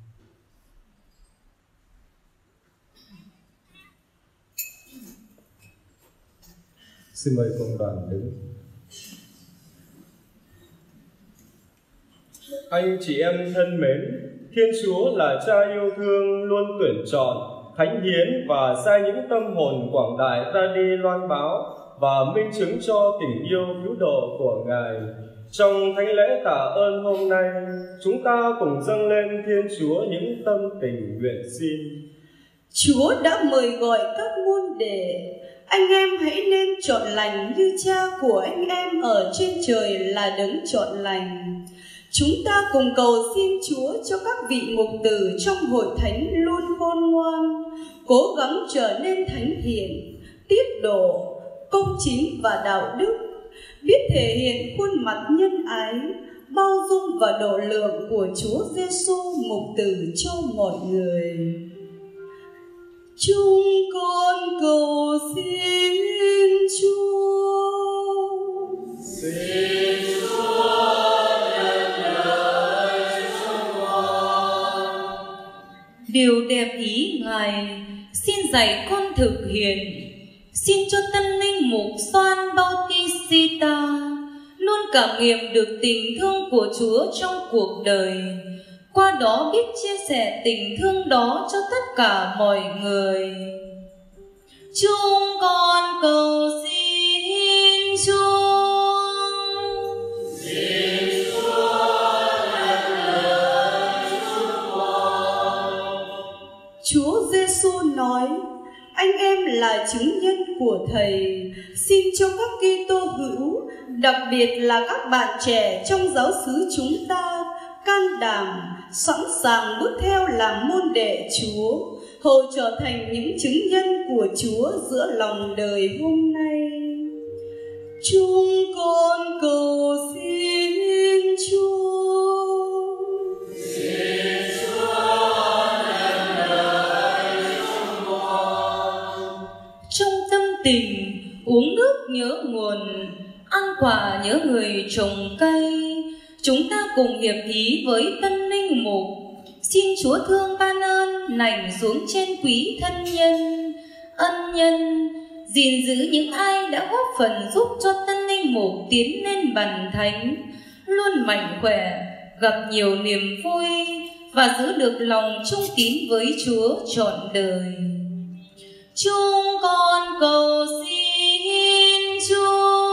Xin mời cộng đoàn đứng. Anh chị em thân mến, Thiên Chúa là Cha yêu thương, luôn tuyển chọn, thánh hiến và sai những tâm hồn quảng đại ra đi loan báo và minh chứng cho tình yêu cứu độ của Ngài. Trong thánh lễ tạ ơn hôm nay, chúng ta cùng dâng lên Thiên Chúa những tâm tình nguyện xin. Chúa đã mời gọi các môn đệ, anh em hãy nên chọn lành như Cha của anh em ở trên trời là đấng chọn lành. Chúng ta cùng cầu xin Chúa cho các vị mục tử trong hội thánh luôn khôn ngoan, cố gắng trở nên thánh thiện, tiết độ, công chính và đạo đức, biết thể hiện khuôn mặt nhân ái, bao dung và độ lượng của Chúa Giêsu mục tử cho mọi người. Chúng con cầu xin Chúa. Xin Chúa nhận lời chúng con. Điều đẹp ý Ngài xin dạy con thực hiện. Xin cho tân linh mục Gioan Bautista luôn cảm nghiệm được tình thương của Chúa trong cuộc đời, qua đó biết chia sẻ tình thương đó cho tất cả mọi người. Chúng con cầu xin Chúa. Xin Chúa nhận lời chúng con. Chúa Giêsu nói: anh em là chứng nhân của Thầy. Xin cho các Kitô hữu, đặc biệt là các bạn trẻ trong giáo xứ chúng ta, can đảm, sẵn sàng bước theo làm môn đệ Chúa, hầu trở thành những chứng nhân của Chúa giữa lòng đời hôm nay. Chúng con cầu xin Chúa. Xin Chúa nhận lời chúng con. Trong tâm tình uống nước nhớ nguồn, ăn quả nhớ người trồng cây, chúng ta cùng hiệp ý với tân linh mục, xin Chúa thương ban ơn nành xuống trên quý thân nhân, ân nhân, gìn giữ những ai đã góp phần giúp cho tân linh mục tiến lên bần thánh, luôn mạnh khỏe, gặp nhiều niềm vui và giữ được lòng trung tín với Chúa trọn đời. Chúng con cầu xin Chúa.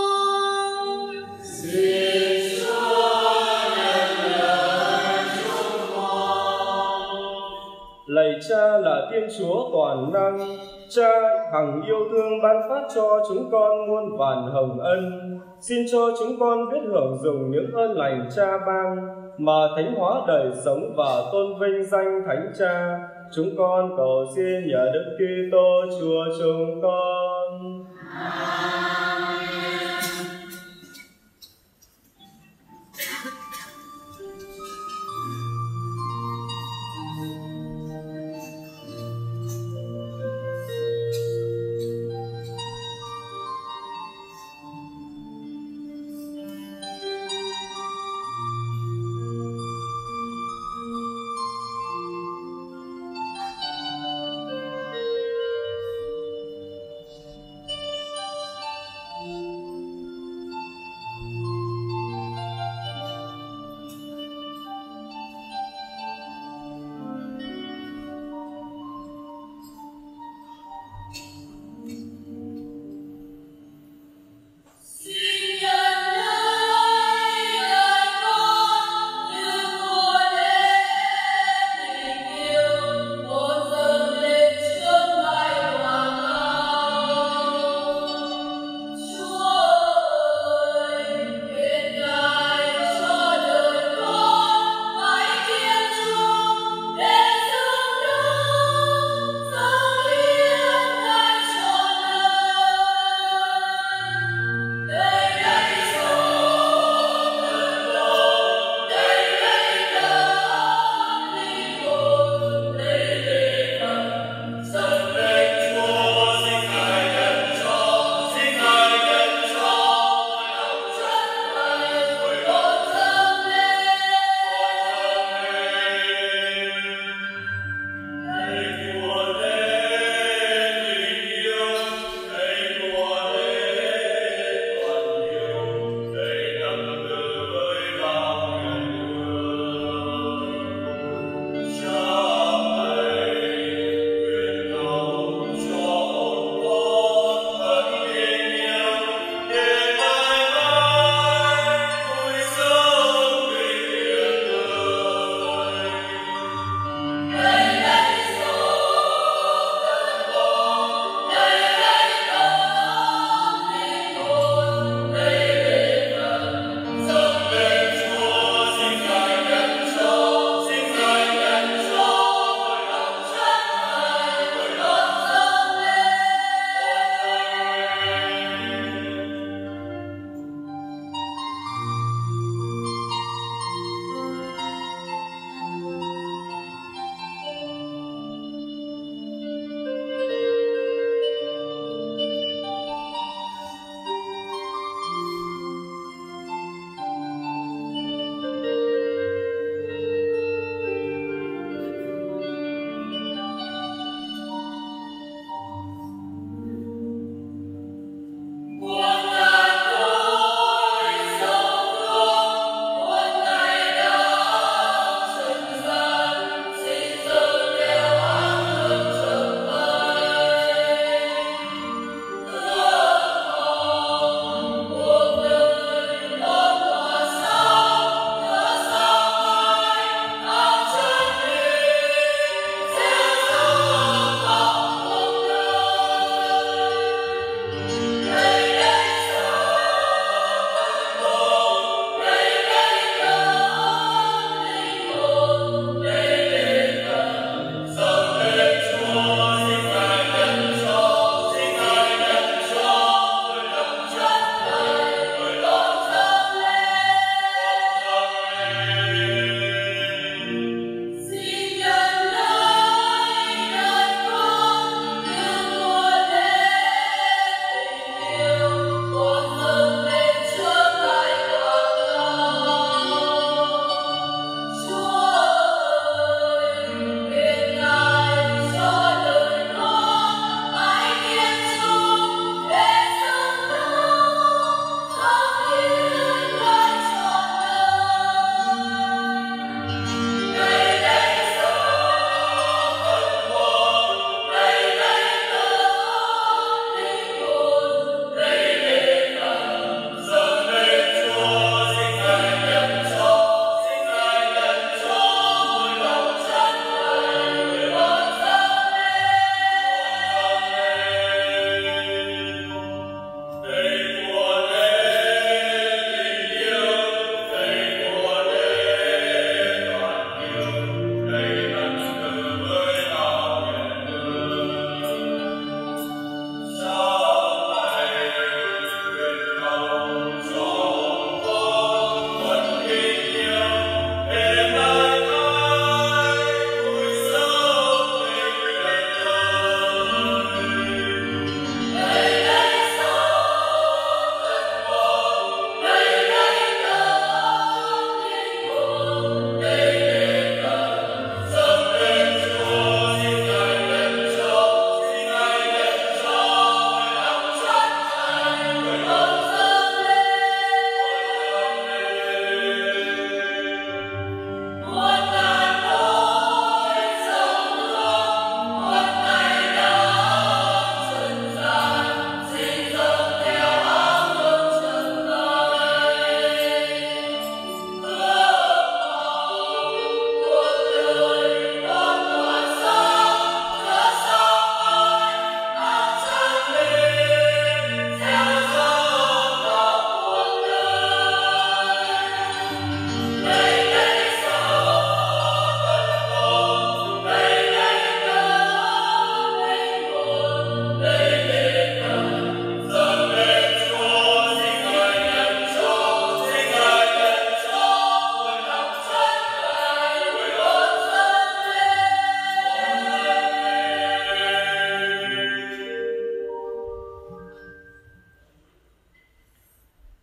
Xin Chúa nhận lời chúng con. Lạy Cha là Thiên Chúa toàn năng, Cha hằng yêu thương ban phát cho chúng con muôn vàn hồng ân. Xin cho chúng con biết hưởng dùng những ơn lành Cha ban, mà thánh hóa đời sống và tôn vinh danh Thánh Cha. Chúng con cầu xin nhờ Đức Kitô Chúa chúng con.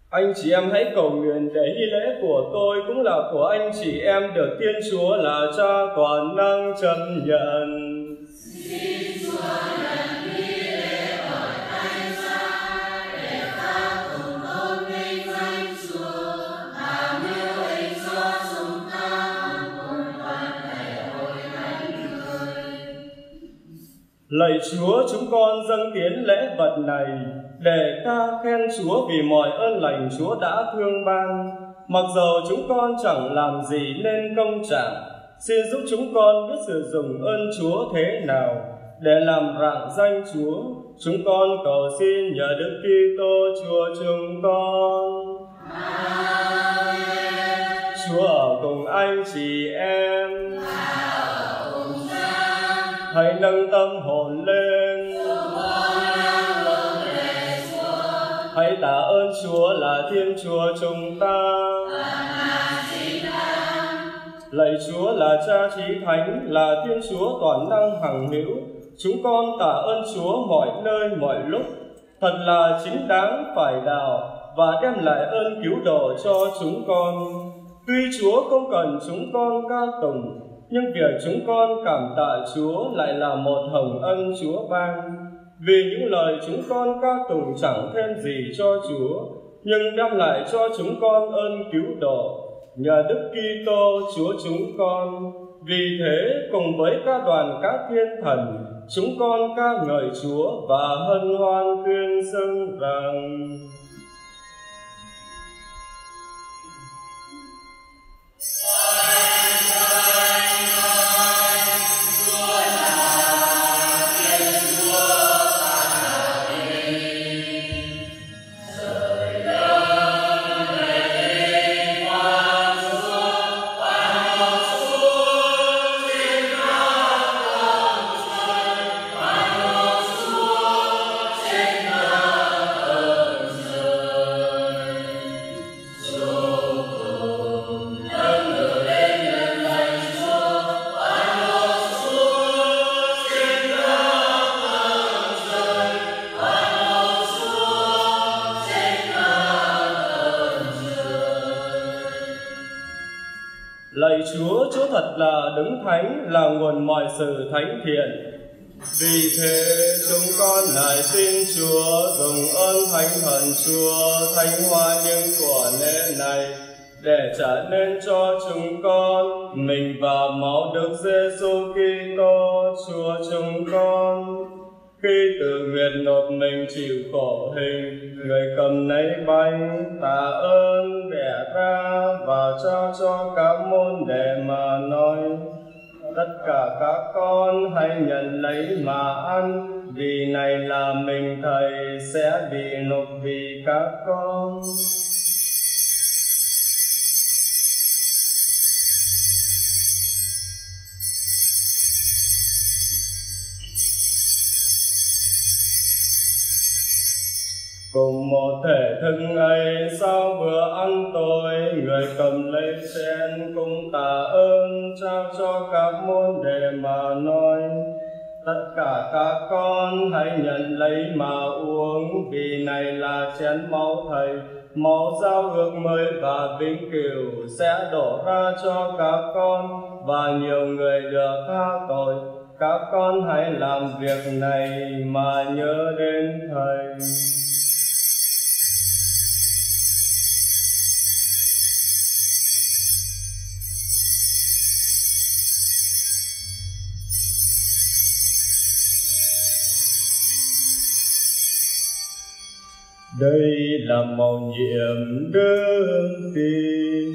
Anh chị em hãy cầu nguyện để nghi lễ của tôi cũng là của anh chị em được Thiên Chúa là Cha toàn năng chấp nhận. Xin Chúa nhận nghi lễ bởi Thánh Giá để ta cùng tôn vinh danh Chúa và mưu ích cho chúng ta cùng toàn thể hội thánh người. Lạy Chúa, chúng con dâng hiến lễ vật này để ta khen Chúa vì mọi ơn lành Chúa đã thương ban. Mặc dầu chúng con chẳng làm gì nên công trạng, xin giúp chúng con biết sử dụng ơn Chúa thế nào để làm rạng danh Chúa. Chúng con cầu xin nhờ Đức Kitô Chúa chúng con. Amen. Chúa ở cùng anh chị em. Hãy nâng tâm hồn lên. Hãy tạ ơn Chúa là Thiên Chúa chúng ta. Lạy Chúa là Cha Chí Thánh, là Thiên Chúa toàn năng hằng hữu. Chúng con tạ ơn Chúa mọi nơi mọi lúc. Thật là chính đáng phải đạo và đem lại ơn cứu độ cho chúng con. Tuy Chúa không cần chúng con ca tụng, nhưng việc chúng con cảm tạ Chúa lại là một hồng ân Chúa ban. Vì những lời chúng con ca tụng chẳng thêm gì cho Chúa, nhưng đem lại cho chúng con ơn cứu độ nhờ Đức Kitô Chúa chúng con. Vì thế cùng với ca đoàn các thiên thần, chúng con ca ngợi Chúa và hân hoan tuyên xưng rằng: Lạy Chúa, Chúa thật là đấng thánh, là nguồn mọi sự thánh thiện. Vì thế chúng con lại xin Chúa dùng ơn thánh thần Chúa thánh hóa những của lễ này để trả nên cho chúng con mình và máu Đức Giêsu Kitô Chúa chúng con. Khi tự nguyện nộp mình chịu khổ hình, người cầm lấy bánh tạ ơn bẻ ra và trao cho các môn đệ mà nói: tất cả các con hãy nhận lấy mà ăn, vì này là mình Thầy sẽ bị nộp vì các con. Cùng một thể thức ấy, sau bữa ăn tối, người cầm lấy chén cùng tạ ơn trao cho các môn đệ mà nói: tất cả các con hãy nhận lấy mà uống, vì này là chén máu Thầy, máu giao ước mới và vĩnh cửu sẽ đổ ra cho các con và nhiều người được tha tội. Các con hãy làm việc này mà nhớ đến Thầy. Đây là mầu nhiệm đức tin.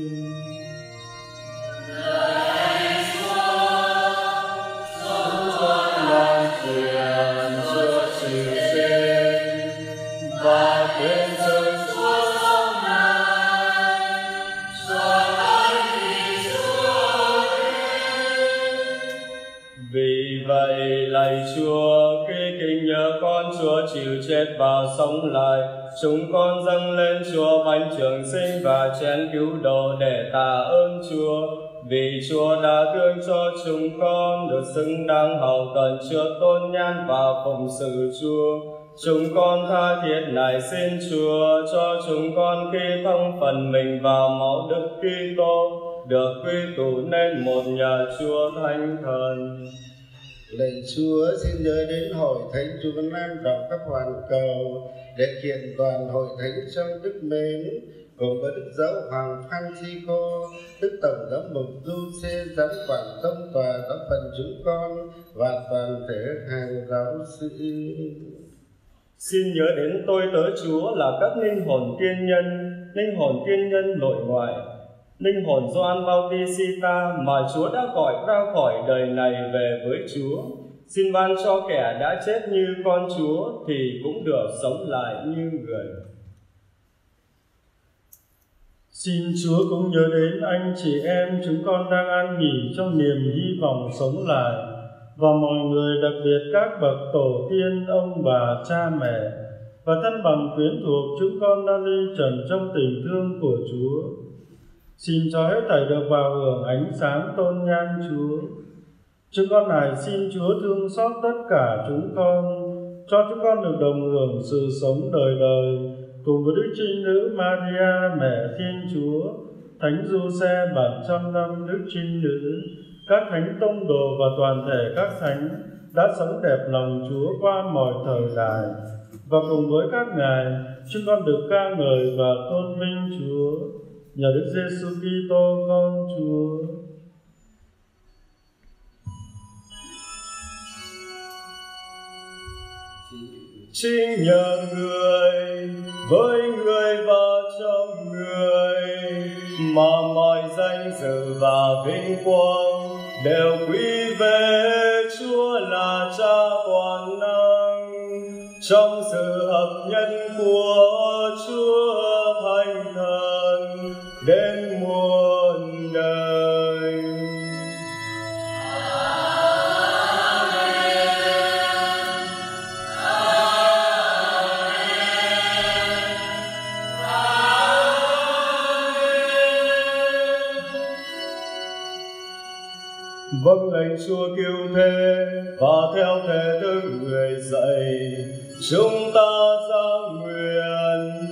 Lạy Chúa, chúng con đang truyền Chúa chịu chết và tuyên xưng Chúa sống lại, cho tới khi Chúa đến. Vì vậy lạy Chúa, khi kính nhớ con Chúa chịu chết và sống lại, chúng con dâng lên Chúa bánh trường sinh và chén cứu độ để tạ ơn Chúa, vì Chúa đã thương cho chúng con được xứng đáng hầu cận trước tôn nhan và phụng sự Chúa. Chúng con tha thiết nài xin Chúa cho chúng con khi thông phần mình vào máu Đức Kitô được quy tụ nên một nhà Chúa Thánh Thần. Lạy Chúa, xin nhớ đến hội thánh Chúa lan rộng khắp hoàn cầu để kiện toàn hội thánh trong đức mến, cùng với Đức Giáo Hoàng Francisco, Đức Tổng Giám mục Giuse, Giám quản Tông tòa giáo phận chúng con và toàn thể hàng giáo sĩ. Xin nhớ đến tôi tớ Chúa là các linh hồn tiên nhân nội ngoại, linh hồn Gioan Bautista mà Chúa đã gọi ra khỏi đời này về với Chúa. Xin ban cho kẻ đã chết như con Chúa thì cũng được sống lại như người. Xin Chúa cũng nhớ đến anh chị em chúng con đang an nghỉ trong niềm hy vọng sống lại, và mọi người, đặc biệt các bậc tổ tiên, ông bà, cha mẹ và thân bằng quyến thuộc chúng con đã ly trần trong tình thương của Chúa. Xin cho hết thảy được vào hưởng ánh sáng tôn nhan Chúa. Chúng con này xin Chúa thương xót tất cả chúng con, cho chúng con được đồng hưởng sự sống đời đời cùng với Đức Trinh Nữ Maria, mẹ Thiên Chúa, Thánh Giuse, bản trăm năm Đức Trinh Nữ, các thánh tông đồ và toàn thể các thánh đã sống đẹp lòng Chúa qua mọi thời đại. Và cùng với các ngài, chúng con được ca ngợi và tôn vinh Chúa nhờ Đức Giêsu Kitô con Chúa. Chính nhờ người với người và trong người mà mọi danh dự và vinh quang đều quy về Chúa là Cha toàn năng, trong sự hợp nhất của Chúa Thánh Thần đến muôn đời. Vâng lệnh Chúa cứu thế và theo thể thức người dạy, chúng ta ra nguyện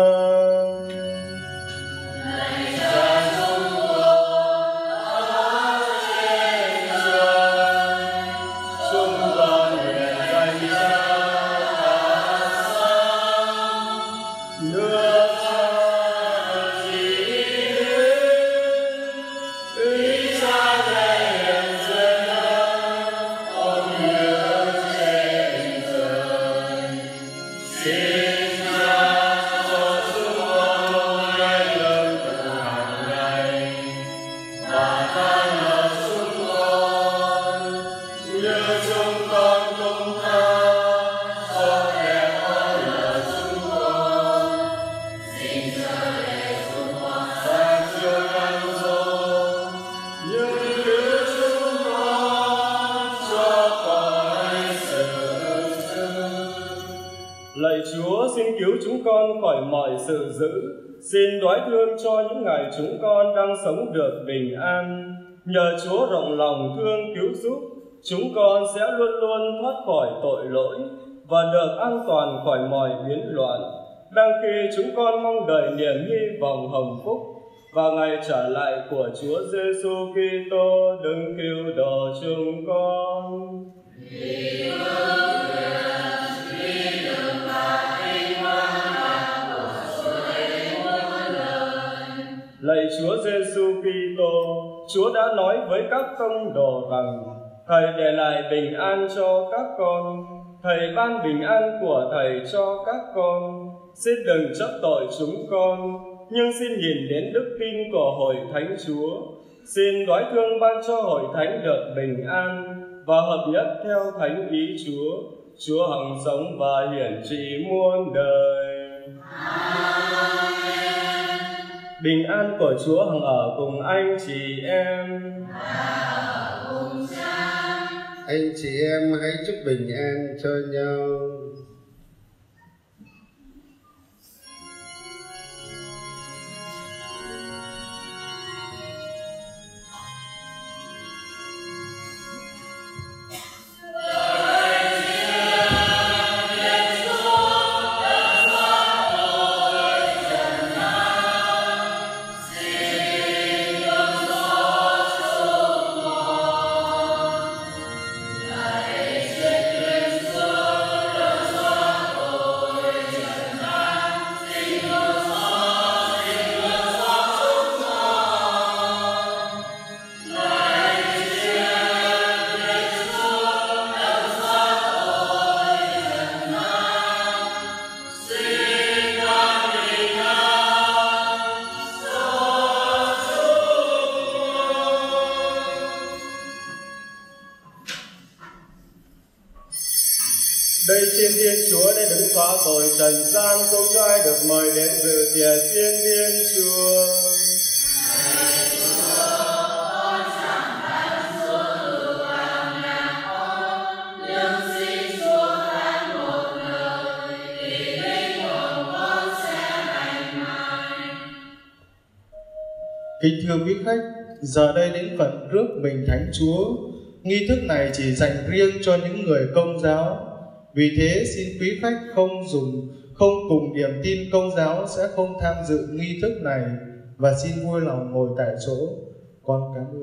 chúng con khỏi mọi sự dữ. Xin đoái thương cho những ngày chúng con đang sống được bình an. Nhờ Chúa rộng lòng thương cứu giúp, chúng con sẽ luôn luôn thoát khỏi tội lỗi và được an toàn khỏi mọi biến loạn, đang khi chúng con mong đợi niềm hy vọng hồng phúc và ngày trở lại của Chúa Giêsu Kitô đấng cứu độ chúng con. Lạy Chúa Giêsu Kitô, Chúa đã nói với các tông đồ rằng Thầy để lại bình an cho các con. Thầy ban bình an của Thầy cho các con. Xin đừng chấp tội chúng con, nhưng xin nhìn đến đức tin của Hội Thánh Chúa. Xin đoái thương ban cho Hội Thánh được bình an và hợp nhất theo thánh ý Chúa. Chúa hằng sống và hiển trị muôn đời. Amen. Bình an của Chúa hằng ở cùng anh chị em. Anh chị em hãy chúc bình an cho nhau. Hãy subscribe cho kênh Ghiền Mì Gõ để không bỏ lỡ xin Thiên Chúa để đứng xóa tội trần gian, không cho ai được mời đến dự tiệc xin Thiên Chúa. Kính thưa quý khách, giờ đây đến phần rước mình Thánh Chúa. Nghi thức này chỉ dành riêng cho những người Công giáo. Vì thế xin quý khách không cùng niềm tin Công giáo sẽ không tham dự nghi thức này và xin vui lòng ngồi tại chỗ. Con cảm ơn.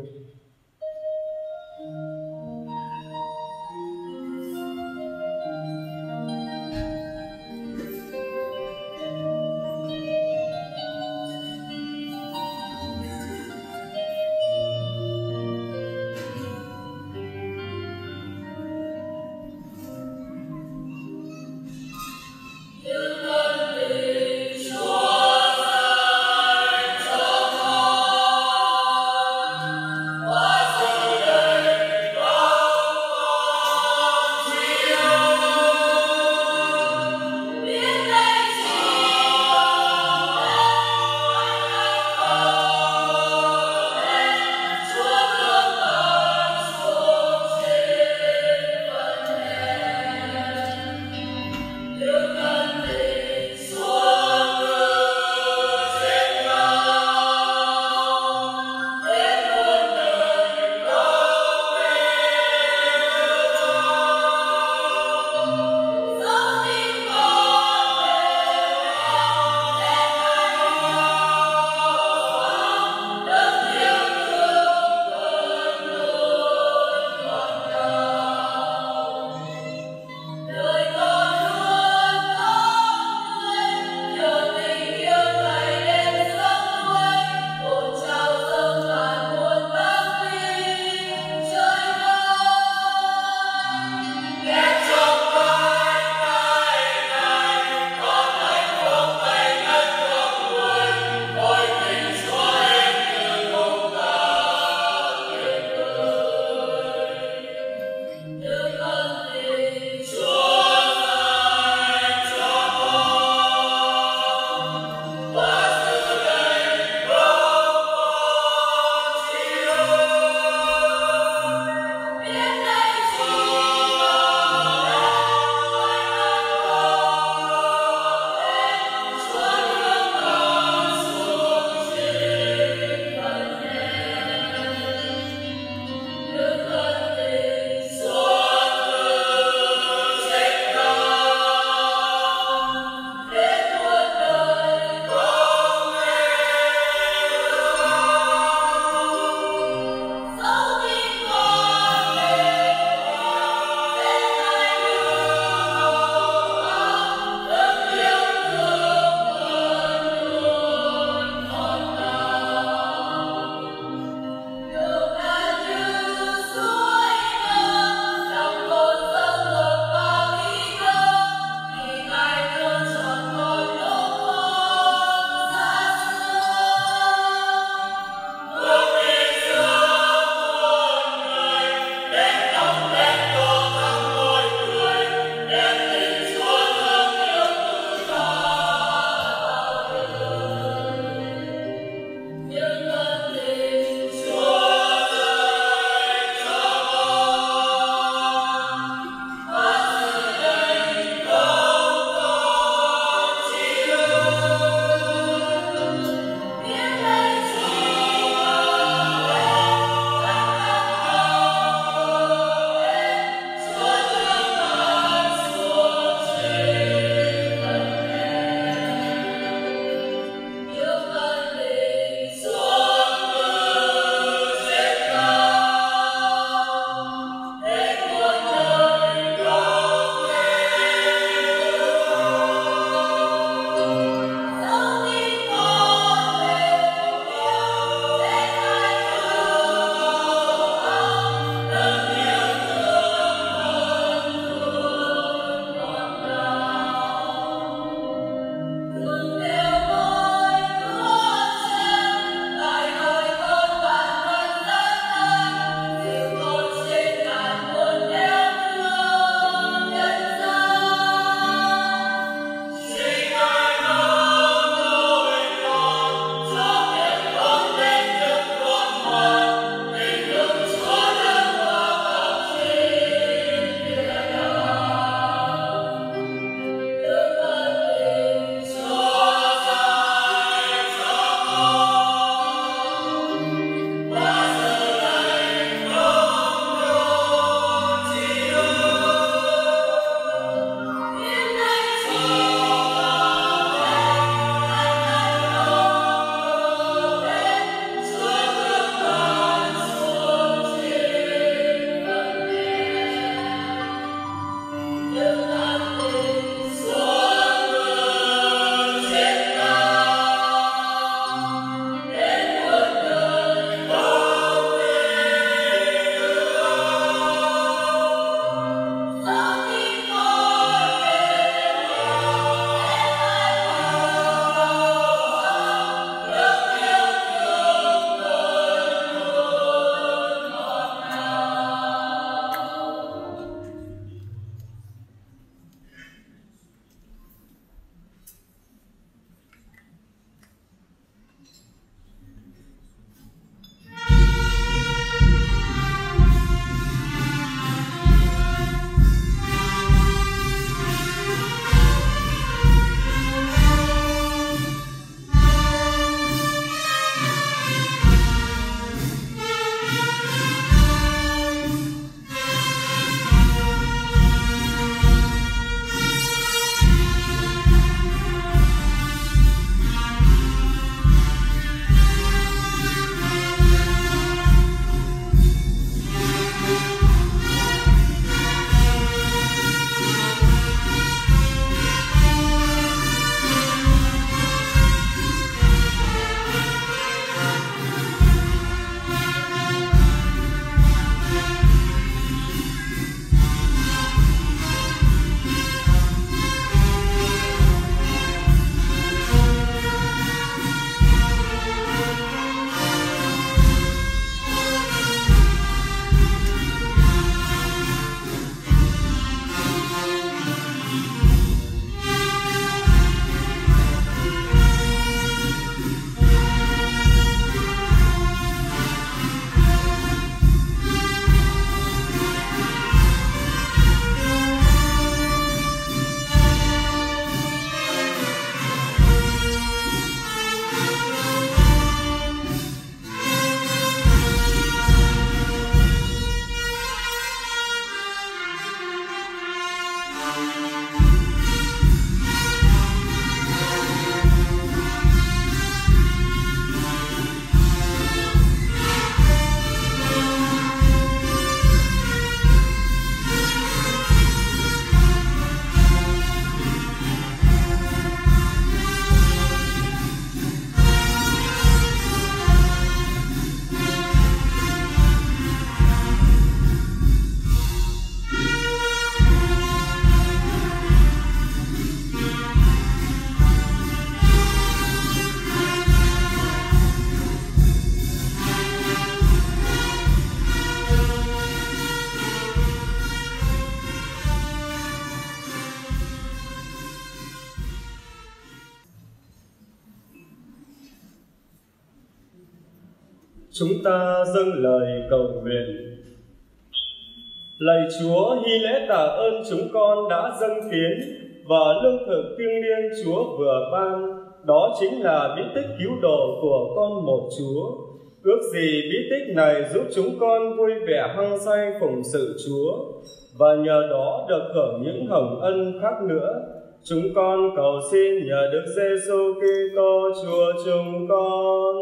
Chúng ta dâng lời cầu nguyện. Lạy Chúa, hy lễ tạ ơn chúng con đã dâng kiến và lương thực thiêng liêng Chúa vừa ban, đó chính là bí tích cứu độ của con một Chúa. Ước gì bí tích này giúp chúng con vui vẻ hăng say phụng sự Chúa, và nhờ đó được hưởng những hồng ân khác nữa. Chúng con cầu xin nhờ Đức Giêsu Kitô Chúa chúng con.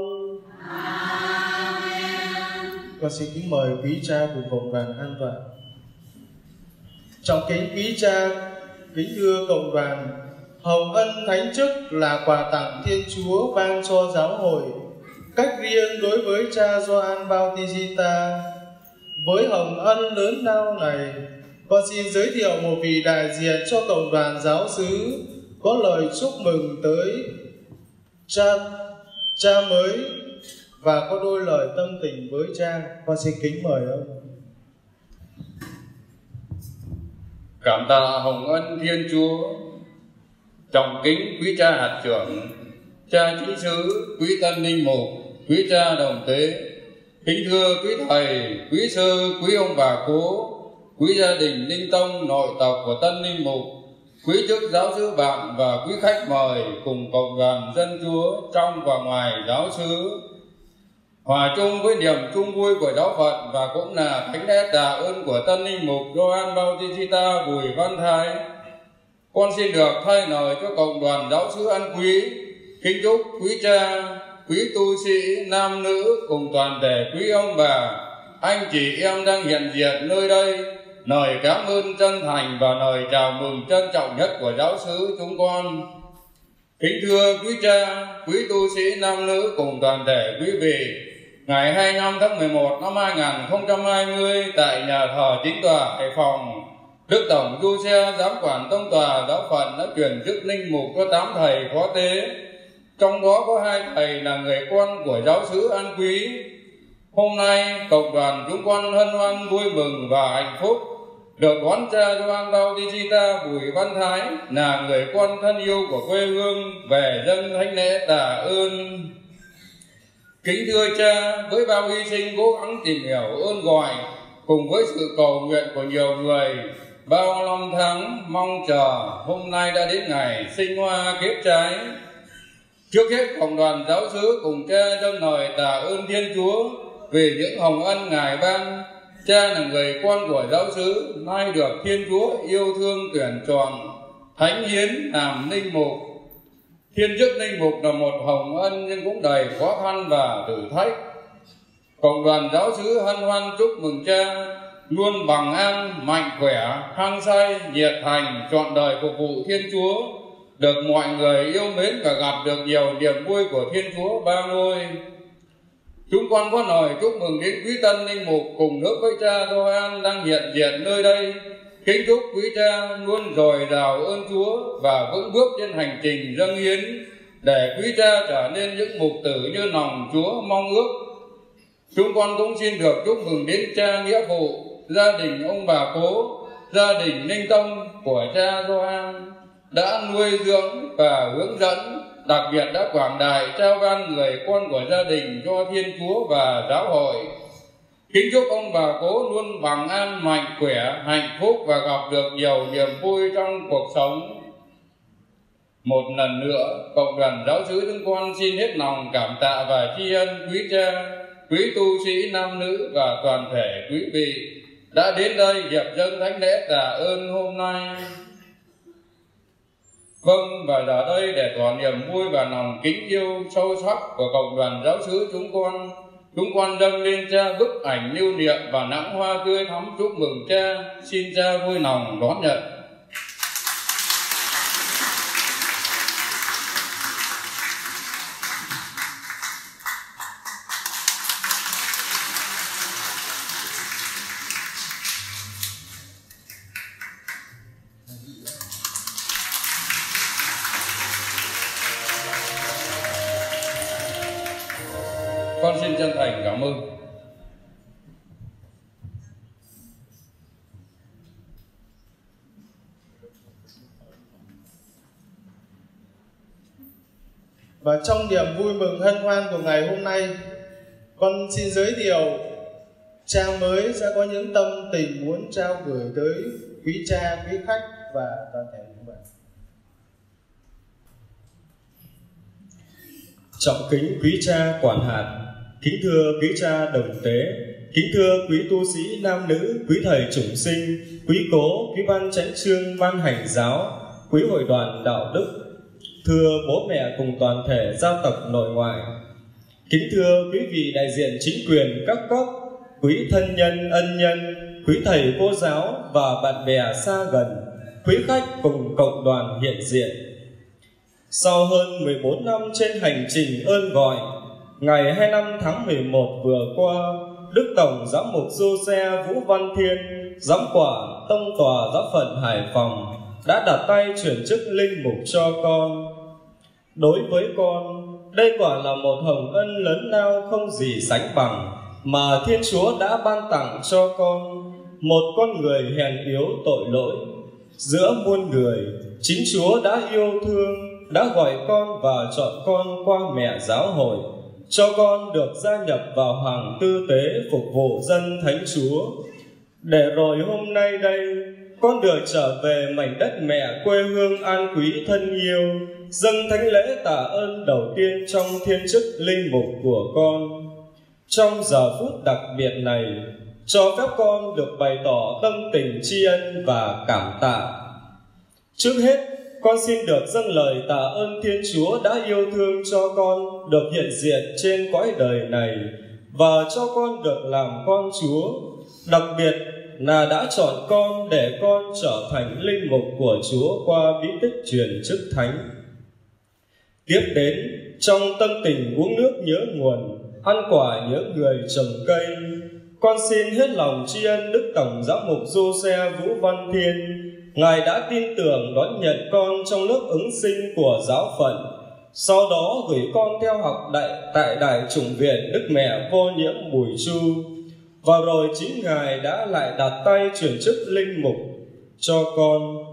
Amen. Con xin kính mời quý cha cùng cộng đoàn an tọa. Trọng kính quý cha, kính thưa cộng đoàn, hồng ân thánh chức là quà tặng Thiên Chúa ban cho giáo hội cách riêng đối với cha Gioan Bautista. Với hồng ân lớn lao này, con xin giới thiệu một vị đại diện cho cộng đoàn giáo xứ có lời chúc mừng tới cha mới và có đôi lời tâm tình với cha. Con xin kính mời ông. Cảm tạ hồng ân Thiên Chúa. Trọng kính quý cha hạt trưởng, cha chính sứ, quý tân linh mục, quý cha đồng tế, kính thưa quý thầy, quý sư, quý ông bà cố, quý gia đình Linh Tông nội tộc của tân linh mục, quý chức giáo xứ bạn và quý khách mời cùng cộng đoàn dân Chúa trong và ngoài giáo xứ, hòa chung với niềm chung vui của giáo phận và cũng là thánh lễ tạ ơn của tân linh mục Gioan Bautista Bùi Văn Thái. Con xin được thay lời cho cộng đoàn giáo xứ An Quý kính chúc quý cha, quý tu sĩ nam nữ cùng toàn thể quý ông bà, anh chị em đang hiện diện nơi đây lời cảm ơn chân thành và lời chào mừng trân trọng nhất của giáo xứ chúng con. Kính thưa quý cha, quý tu sĩ nam nữ cùng toàn thể quý vị, ngày 25 tháng 11 năm 2020 tại nhà thờ Chính tòa Hải Phòng, Đức Tổng Du Xe Giám quản Tông tòa giáo phận đã chuyển chức linh mục cho 8 thầy phó tế, trong đó có 2 thầy là người con của giáo xứ An Quý. Hôm nay cộng đoàn chúng con hân hoan vui mừng và hạnh phúc được đón cha Gioan Bautista Bùi Văn Thái là người con thân yêu của quê hương về dâng thánh lễ tạ ơn. Kính thưa cha, với bao hy sinh cố gắng tìm hiểu ơn gọi cùng với sự cầu nguyện của nhiều người, bao năm tháng mong chờ hôm nay đã đến ngày sinh hoa kết trái. Trước hết cộng đoàn giáo xứ cùng cha dâng lời tạ ơn Thiên Chúa vì những hồng ân Ngài ban. Cha là người con của giáo xứ, nay được Thiên Chúa yêu thương tuyển chọn thánh hiến làm linh mục. Thiên chức linh mục là một hồng ân nhưng cũng đầy khó khăn và thử thách. Cộng đoàn giáo xứ hân hoan chúc mừng cha luôn bằng an, mạnh khỏe, hăng say, nhiệt thành, trọn đời phục vụ Thiên Chúa, được mọi người yêu mến và gặp được nhiều niềm vui của Thiên Chúa ba ngôi. Chúng con có lời chúc mừng đến quý tân linh mục cùng nước với cha Gioan đang hiện diện nơi đây. Kính chúc quý cha luôn dồi dào ơn Chúa và vững bước trên hành trình dâng hiến để quý cha trở nên những mục tử như lòng Chúa mong ước. Chúng con cũng xin được chúc mừng đến cha nghĩa phụ, gia đình ông bà cố, gia đình Linh Tông của cha Gioan đã nuôi dưỡng và hướng dẫn, đặc biệt đã quảng đại trao ban người con của gia đình cho Thiên Chúa và giáo hội. Kính chúc ông bà cố luôn bằng an, mạnh khỏe, hạnh phúc và gặp được nhiều niềm vui trong cuộc sống. Một lần nữa, cộng đoàn giáo xứ chúng con xin hết lòng cảm tạ và tri ân quý cha, quý tu sĩ nam nữ và toàn thể quý vị đã đến đây hiệp dâng thánh lễ tạ ơn hôm nay. Vâng, và giờ đây để tỏ niềm vui và lòng kính yêu sâu sắc của cộng đoàn giáo xứ chúng con dâng lên cha bức ảnh lưu niệm và nắng hoa tươi thắm chúc mừng cha. Xin cha vui lòng đón nhận. Con xin chân thành cảm ơn. Và trong niềm vui mừng hân hoan của ngày hôm nay, Con xin giới thiệu trang mới sẽ có những tâm tình muốn trao gửi tới quý cha, quý khách và toàn thể các bạn. Trọng kính quý cha quản hạt, kính thưa quý cha đồng tế, kính thưa quý tu sĩ nam nữ, quý thầy chủng sinh, quý cố, quý ban chánh chương, ban hành giáo, quý hội đoàn đạo đức, thưa bố mẹ cùng toàn thể gia tộc nội ngoại, kính thưa quý vị đại diện chính quyền các cấp, quý thân nhân, ân nhân, quý thầy cô giáo và bạn bè xa gần, quý khách cùng cộng đoàn hiện diện. Sau hơn 14 năm trên hành trình ơn gọi, ngày 25 tháng 11 vừa qua, Đức Tổng Giám mục Giuse Vũ Văn Thiên, Giám quả Tông tòa Giáo phận Hải Phòng đã đặt tay chuyển chức linh mục cho con. Đối với con, đây quả là một hồng ân lớn lao không gì sánh bằng mà Thiên Chúa đã ban tặng cho con, một con người hèn yếu tội lỗi. Giữa muôn người, chính Chúa đã yêu thương, đã gọi con và chọn con qua mẹ giáo hội, cho con được gia nhập vào hàng tư tế phục vụ dân Thánh Chúa. Để rồi hôm nay đây, con được trở về mảnh đất mẹ quê hương an quý thân yêu, dâng thánh lễ tạ ơn đầu tiên trong thiên chức linh mục của con. Trong giờ phút đặc biệt này, cho phép con được bày tỏ tâm tình tri ân và cảm tạ. Trước hết, con xin được dâng lời tạ ơn Thiên Chúa đã yêu thương cho con được hiện diện trên cõi đời này và cho con được làm con Chúa. Đặc biệt là đã chọn con để con trở thành linh mục của Chúa qua bí tích truyền chức thánh. Tiếp đến, trong tâm tình uống nước nhớ nguồn, ăn quả nhớ người trồng cây, con xin hết lòng tri ân Đức Tổng Giám mục Giuse Vũ Văn Thiên. Ngài đã tin tưởng đón nhận con trong lớp ứng sinh của giáo phận, sau đó gửi con theo học tại Đại chủng viện Đức Mẹ Vô Nhiễm Bùi Chu, và rồi chính Ngài đã lại đặt tay chuyển chức linh mục cho con.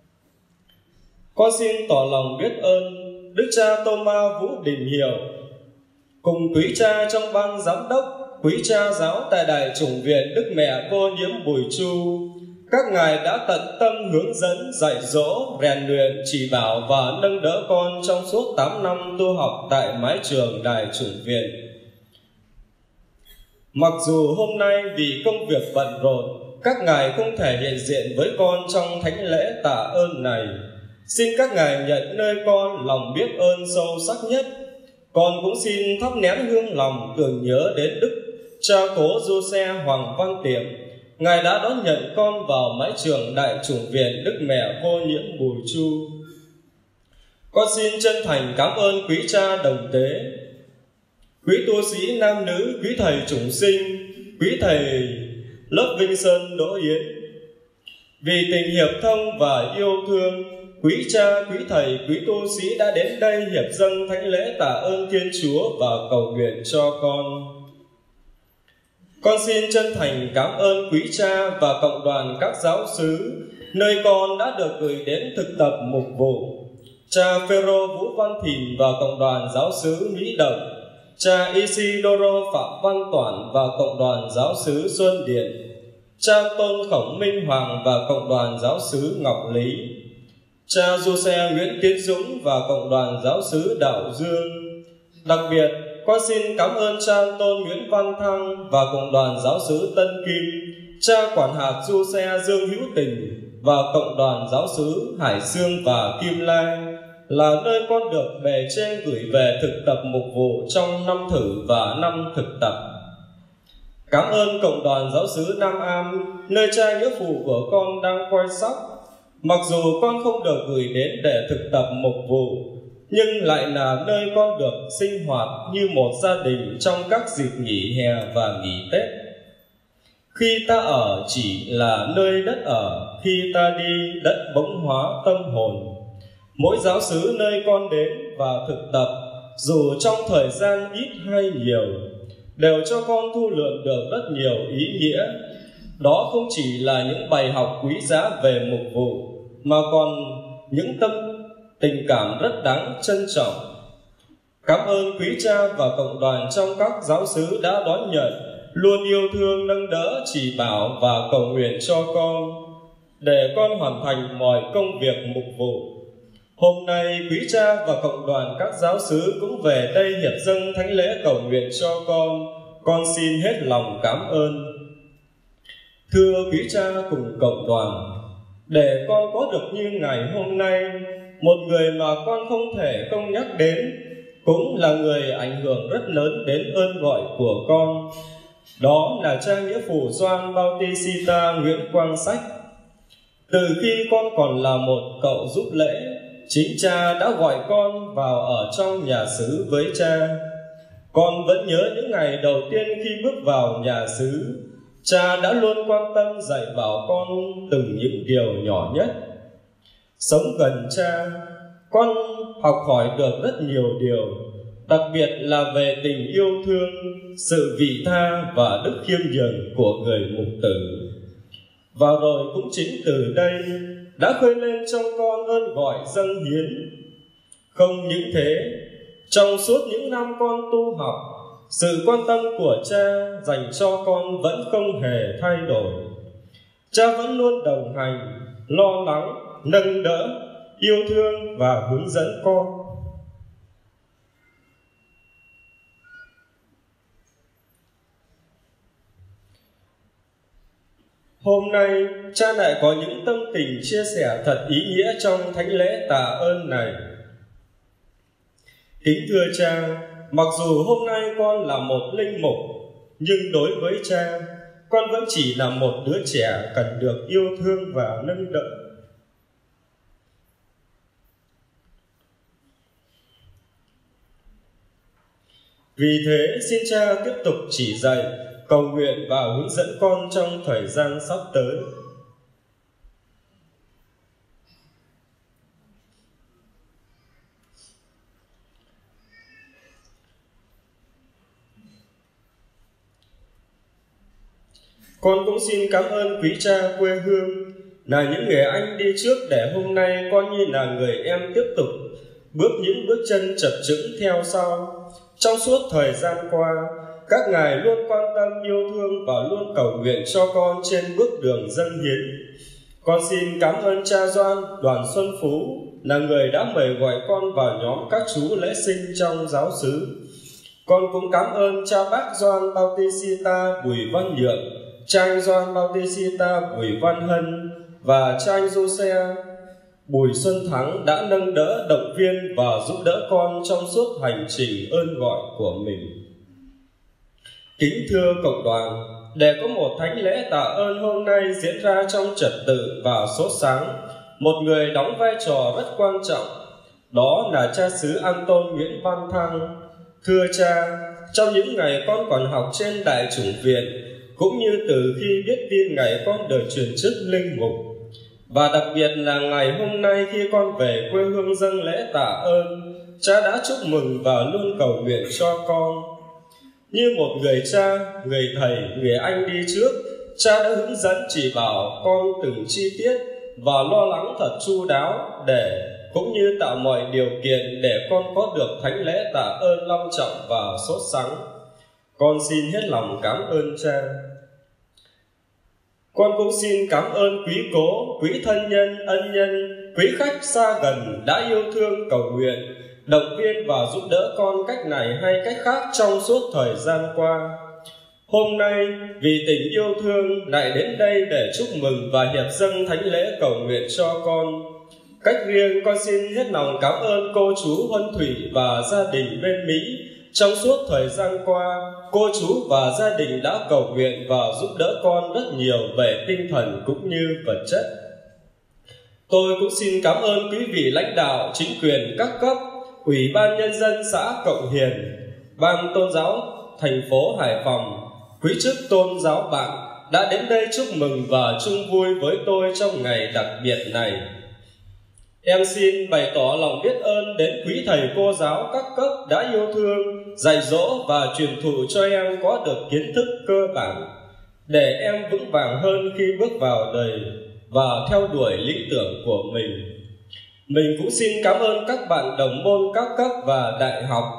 Con xin tỏ lòng biết ơn Đức cha Tô-ma Vũ Đình Hiệu cùng quý cha trong ban giám đốc, quý cha giáo tại Đại chủng viện Đức Mẹ Vô Nhiễm Bùi Chu. Các ngài đã tận tâm hướng dẫn, dạy dỗ, rèn luyện, chỉ bảo và nâng đỡ con trong suốt 8 năm tu học tại mái trường Đại chủng viện. Mặc dù hôm nay vì công việc bận rộn, các ngài không thể hiện diện với con trong thánh lễ tạ ơn này, xin các ngài nhận nơi con lòng biết ơn sâu sắc nhất. Con cũng xin thắp nén hương lòng tưởng nhớ đến Đức cha cố Giuse Hoàng Văn Tiệm. Ngài đã đón nhận con vào mái trường Đại chủng viện Đức Mẹ Vô Nhiễm Bùi Chu. Con xin chân thành cảm ơn quý cha đồng tế, quý tu sĩ nam nữ, quý thầy chủng sinh, quý thầy lớp Vinh Sơn Đỗ Yến. Vì tình hiệp thông và yêu thương, quý cha, quý thầy, quý tu sĩ đã đến đây hiệp dâng thánh lễ tạ ơn Thiên Chúa và cầu nguyện cho con. Con xin chân thành cảm ơn quý cha và cộng đoàn các giáo xứ, nơi con đã được gửi đến thực tập mục vụ. Cha Phêrô Vũ Văn Thìn và cộng đoàn giáo xứ Mỹ Động, cha Isidoro Phạm Văn Toản và cộng đoàn giáo xứ Xuân Điện, cha Tôn Khổng Minh Hoàng và cộng đoàn giáo xứ Ngọc Lý, cha Giuse Nguyễn Tiến Dũng và cộng đoàn giáo xứ Đạo Dương. Đặc biệt, con xin cảm ơn cha Tôn Nguyễn Văn Thăng và cộng đoàn giáo xứ Tân Kim, cha quản hạt Giuse Dương Hữu Tình và cộng đoàn giáo xứ Hải Dương và Kim Lai, là nơi con được bề trên gửi về thực tập mục vụ trong năm thử và năm thực tập. Cảm ơn cộng đoàn giáo xứ Nam Am, nơi cha nghĩa phụ của con đang quay sắc. Mặc dù con không được gửi đến để thực tập mục vụ, nhưng lại là nơi con được sinh hoạt như một gia đình trong các dịp nghỉ hè và nghỉ Tết. Khi ta ở chỉ là nơi đất ở, khi ta đi đất bỗng hóa tâm hồn. Mỗi giáo xứ nơi con đến và thực tập, dù trong thời gian ít hay nhiều, đều cho con thu lượm được rất nhiều ý nghĩa. Đó không chỉ là những bài học quý giá về mục vụ, mà còn những tình cảm rất đáng trân trọng. Cảm ơn quý cha và cộng đoàn trong các giáo xứ đã đón nhận, luôn yêu thương, nâng đỡ, chỉ bảo và cầu nguyện cho con, để con hoàn thành mọi công việc mục vụ. Hôm nay, quý cha và cộng đoàn các giáo xứ cũng về đây hiệp dâng thánh lễ cầu nguyện cho con xin hết lòng cảm ơn. Thưa quý cha cùng cộng đoàn, để con có được như ngày hôm nay, một người mà con không thể không nhắc đến, cũng là người ảnh hưởng rất lớn đến ơn gọi của con. Đó là cha nghĩa phụ Gioan Bautista Nguyễn Quang Sách. Từ khi con còn là một cậu giúp lễ, chính cha đã gọi con vào ở trong nhà xứ với cha. Con vẫn nhớ những ngày đầu tiên khi bước vào nhà xứ, cha đã luôn quan tâm dạy bảo con từng những điều nhỏ nhất. Sống gần cha, con học hỏi được rất nhiều điều, đặc biệt là về tình yêu thương, sự vị tha và đức khiêm nhường của người mục tử. Và rồi cũng chính từ đây đã khơi lên trong con ơn gọi dâng hiến. Không những thế, trong suốt những năm con tu học, sự quan tâm của cha dành cho con vẫn không hề thay đổi. Cha vẫn luôn đồng hành, lo lắng, nâng đỡ, yêu thương và hướng dẫn con. Hôm nay, cha lại có những tâm tình chia sẻ thật ý nghĩa trong thánh lễ tạ ơn này. Kính thưa cha, mặc dù hôm nay con là một linh mục, nhưng đối với cha, con vẫn chỉ là một đứa trẻ cần được yêu thương và nâng đỡ. Vì thế, xin cha tiếp tục chỉ dạy, cầu nguyện và hướng dẫn con trong thời gian sắp tới. Con cũng xin cảm ơn quý cha quê hương, là những người anh đi trước để hôm nay con như là người em tiếp tục bước những bước chân chập chững theo sau. Trong suốt thời gian qua, các ngài luôn quan tâm, yêu thương và luôn cầu nguyện cho con trên bước đường dâng hiến. Con xin cảm ơn cha Gioan Đoàn Xuân Phú, là người đã mời gọi con vào nhóm các chú lễ sinh trong giáo xứ. Con cũng cảm ơn cha bác Gioan Bautista Bùi Văn Nhượng, cha anh Gioan Bautista Bùi Văn Hân và cha anh Giuse Bùi Xuân Thắng đã nâng đỡ, động viên và giúp đỡ con trong suốt hành trình ơn gọi của mình. Kính thưa cộng đoàn, để có một thánh lễ tạ ơn hôm nay diễn ra trong trật tự và sốt sáng, một người đóng vai trò rất quan trọng, đó là cha xứ Anton Nguyễn Văn Thăng. Thưa cha, trong những ngày con còn học trên Đại chủng viện, cũng như từ khi biết tin ngày con được truyền chức linh mục, và đặc biệt là ngày hôm nay khi con về quê hương dâng lễ tạ ơn, cha đã chúc mừng và luôn cầu nguyện cho con. Như một người cha, người thầy, người anh đi trước, cha đã hướng dẫn chỉ bảo con từng chi tiết và lo lắng thật chu đáo để cũng như tạo mọi điều kiện để con có được thánh lễ tạ ơn long trọng và sốt sắng. Con xin hết lòng cảm ơn cha. Con cũng xin cảm ơn quý cố, quý thân nhân, ân nhân, quý khách xa gần đã yêu thương, cầu nguyện, động viên và giúp đỡ con cách này hay cách khác trong suốt thời gian qua. Hôm nay, vì tình yêu thương lại đến đây để chúc mừng và hiệp dâng thánh lễ cầu nguyện cho con. Cách riêng, con xin hết lòng cảm ơn cô chú Huân Thủy và gia đình bên Mỹ. Trong suốt thời gian qua, cô chú và gia đình đã cầu nguyện và giúp đỡ con rất nhiều về tinh thần cũng như vật chất. Tôi cũng xin cảm ơn quý vị lãnh đạo, chính quyền các cấp, Ủy ban Nhân dân xã Cộng Hiền, Ban Tôn giáo thành phố Hải Phòng, quý chức tôn giáo bạn đã đến đây chúc mừng và chung vui với tôi trong ngày đặc biệt này. Em xin bày tỏ lòng biết ơn đến quý thầy cô giáo các cấp đã yêu thương, dạy dỗ và truyền thụ cho em có được kiến thức cơ bản, để em vững vàng hơn khi bước vào đời và theo đuổi lý tưởng của mình. Mình cũng xin cảm ơn các bạn đồng môn các cấp và đại học,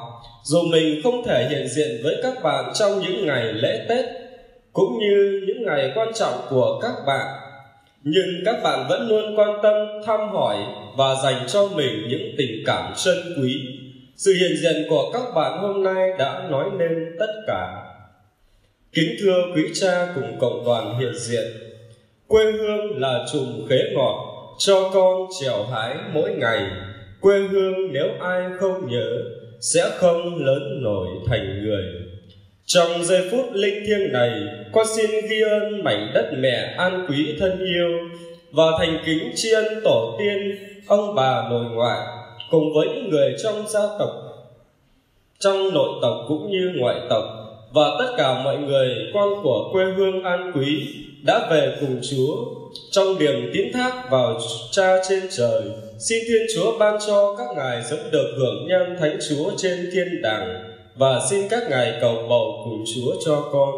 Dù mình không thể hiện diện với các bạn trong những ngày lễ Tết cũng như những ngày quan trọng của các bạn, nhưng các bạn vẫn luôn quan tâm, thăm hỏi và dành cho mình những tình cảm trân quý. Sự hiện diện của các bạn hôm nay đã nói nên tất cả. Kính thưa quý cha cùng cộng đoàn hiện diện, quê hương là chùm khế ngọt cho con trèo hái mỗi ngày. Quê hương nếu ai không nhớ sẽ không lớn nổi thành người. Trong giây phút linh thiêng này, con xin ghi ơn mảnh đất mẹ an quý thân yêu và thành kính tri ân tổ tiên, ông bà nội ngoại cùng với những người trong gia tộc, trong nội tộc cũng như ngoại tộc, và tất cả mọi người con của quê hương an quý đã về cùng Chúa trong niềm tín thác vào Cha trên trời. Xin Thiên Chúa ban cho các ngài sớm được hưởng nhan Thánh Chúa trên thiên đàng, và xin các ngài cầu bầu cùng Chúa cho con.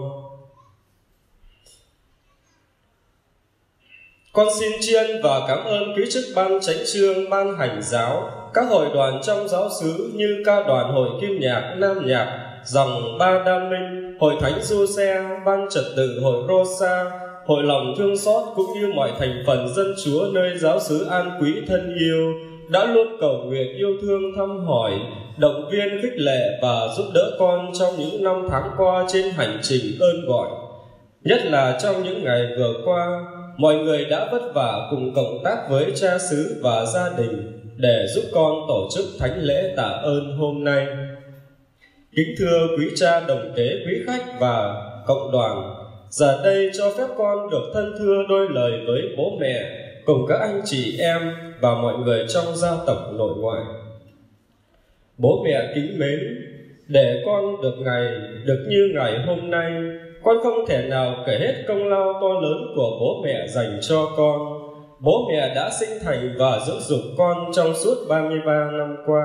Con xin tri ân và cảm ơn quý chức ban chánh chương, ban hành giáo, các hội đoàn trong giáo xứ như ca đoàn Hội Kim Nhạc, Nam Nhạc, dòng Ba Đa Minh, Hội Thánh Giuse, ban trật tự Hội Rosa, Hội lòng thương xót cũng như mọi thành phần dân Chúa nơi giáo xứ an quý thân yêu đã luôn cầu nguyện yêu thương, thăm hỏi, động viên, khích lệ và giúp đỡ con trong những năm tháng qua trên hành trình ơn gọi. Nhất là trong những ngày vừa qua, mọi người đã vất vả cùng cộng tác với cha xứ và gia đình để giúp con tổ chức thánh lễ tạ ơn hôm nay. Kính thưa quý cha đồng tế, quý khách và cộng đoàn, giờ đây cho phép con được thân thưa đôi lời với bố mẹ cùng các anh chị em và mọi người trong gia tộc nội ngoại. Bố mẹ kính mến, để con được như ngày hôm nay, con không thể nào kể hết công lao to lớn của bố mẹ dành cho con. Bố mẹ đã sinh thành và dưỡng dục con trong suốt 33 năm qua.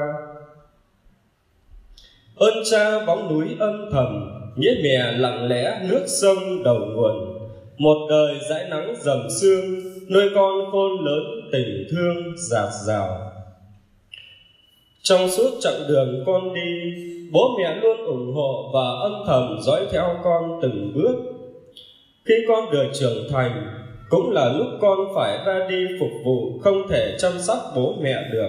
Ơn cha bóng núi âm thầm, nghĩa mẹ lặng lẽ nước sông đầu nguồn. Một đời dãi nắng dầm sương, nuôi con khôn lớn tình thương dạt dào. Trong suốt chặng đường con đi, bố mẹ luôn ủng hộ và âm thầm dõi theo con từng bước. Khi con được trưởng thành, cũng là lúc con phải ra đi phục vụ, không thể chăm sóc bố mẹ được.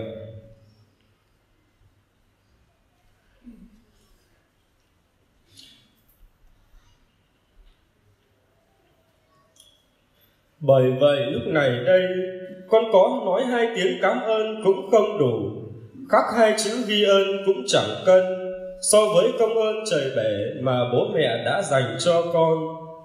Bởi vậy lúc này đây, con có nói 2 tiếng cảm ơn cũng không đủ, khắc 2 chữ ghi ơn cũng chẳng cân so với công ơn trời bể mà bố mẹ đã dành cho con.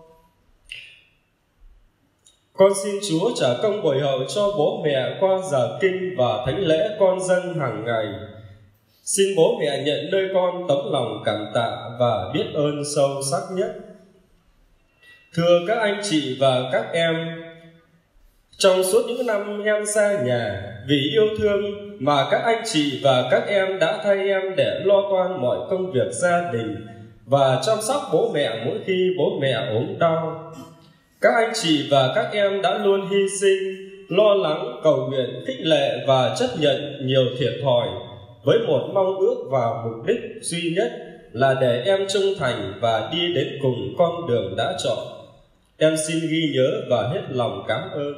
Con xin Chúa trả công bồi hậu cho bố mẹ qua giờ kinh và thánh lễ con dâng hàng ngày. Xin bố mẹ nhận nơi con tấm lòng cảm tạ và biết ơn sâu sắc nhất. Thưa các anh chị và các em, trong suốt những năm em xa nhà, vì yêu thương mà các anh chị và các em đã thay em để lo toan mọi công việc gia đình và chăm sóc bố mẹ mỗi khi bố mẹ ốm đau. Các anh chị và các em đã luôn hy sinh, lo lắng, cầu nguyện, khích lệ và chấp nhận nhiều thiệt thòi với một mong ước và mục đích duy nhất là để em trung thành và đi đến cùng con đường đã chọn. Em xin ghi nhớ và hết lòng cảm ơn.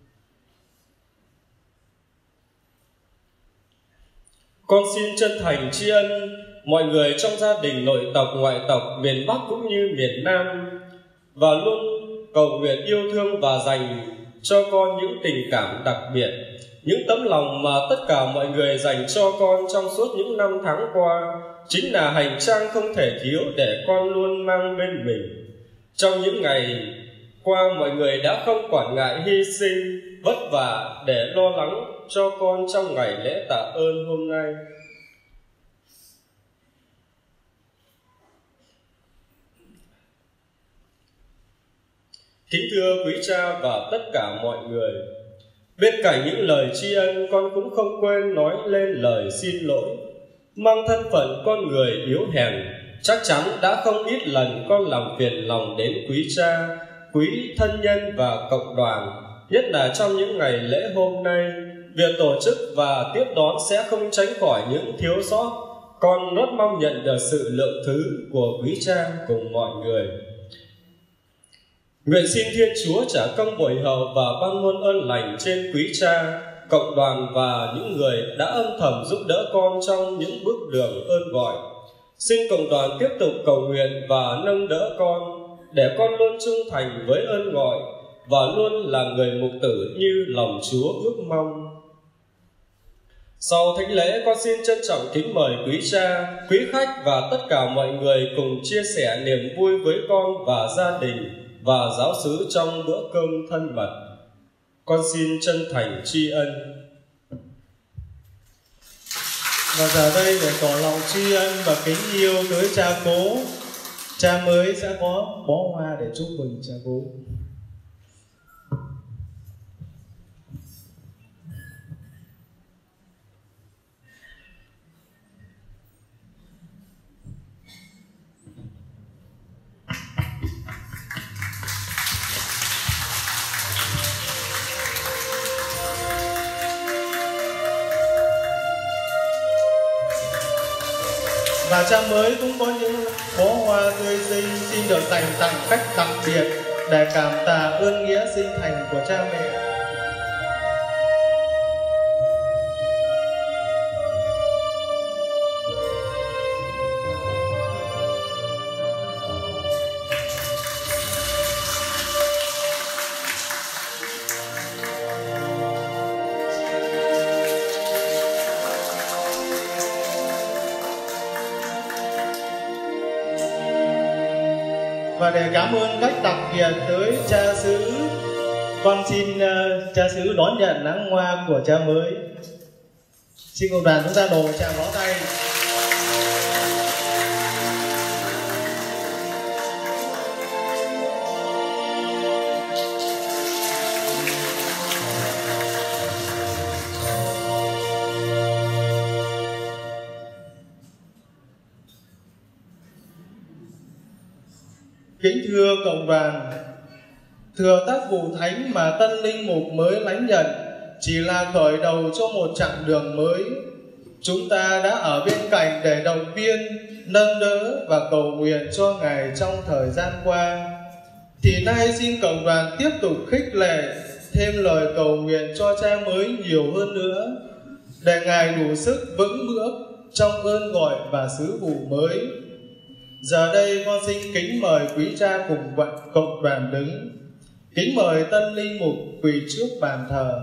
Con xin chân thành tri ân mọi người trong gia đình nội tộc, ngoại tộc, miền Bắc cũng như miền Nam, và luôn cầu nguyện yêu thương và dành cho con những tình cảm đặc biệt, những tấm lòng mà tất cả mọi người dành cho con trong suốt những năm tháng qua chính là hành trang không thể thiếu để con luôn mang bên mình. Trong những ngày qua, mọi người đã không quản ngại hy sinh, vất vả để lo lắng cho con trong ngày lễ tạ ơn hôm nay. Kính thưa quý cha và tất cả mọi người, bên cạnh những lời tri ân, con cũng không quên nói lên lời xin lỗi. Mang thân phận con người yếu hèn, chắc chắn đã không ít lần con làm phiền lòng đến quý cha, quý thân nhân và cộng đoàn. Nhất là trong những ngày lễ hôm nay, việc tổ chức và tiếp đón sẽ không tránh khỏi những thiếu sót. con rất mong nhận được sự lượng thứ của quý cha cùng mọi người. Nguyện xin Thiên Chúa trả công bồi hậu và ban muôn ơn lành trên quý cha, cộng đoàn và những người đã âm thầm giúp đỡ con trong những bước đường ơn gọi. Xin cộng đoàn tiếp tục cầu nguyện và nâng đỡ con, để con luôn trung thành với ơn gọi và luôn là người mục tử như lòng Chúa ước mong. Sau thánh lễ, con xin trân trọng kính mời quý cha, quý khách và tất cả mọi người cùng chia sẻ niềm vui với con và gia đình và giáo xứ trong bữa cơm thân mật. Con xin chân thành tri ân. Và giờ đây để tỏ lòng tri ân và kính yêu tới cha cố, cha mới sẽ có bó hoa để chúc mừng cha cố. Và cha mới cũng có những bó hoa tươi xinh xin được dành tặng cách đặc biệt để cảm tạ ơn nghĩa sinh thành của cha mẹ. Và để cảm ơn cách đặc biệt tới cha xứ, con xin cha xứ đón nhận nắng hoa của cha mới. Xin cộng đoàn chúng ta đổ tràng pháo tay. Kính thưa cộng đoàn, thừa tác vụ thánh mà tân linh mục mới lãnh nhận chỉ là khởi đầu cho một chặng đường mới. Chúng ta đã ở bên cạnh để động viên, nâng đỡ và cầu nguyện cho Ngài trong thời gian qua. Thì nay xin cộng đoàn tiếp tục khích lệ thêm lời cầu nguyện cho cha mới nhiều hơn nữa, để Ngài đủ sức vững bước trong ơn gọi và sứ vụ mới. Giờ đây con xin kính mời quý cha cùng cộng đoàn đứng. Kính mời tân linh mục quỳ trước bàn thờ.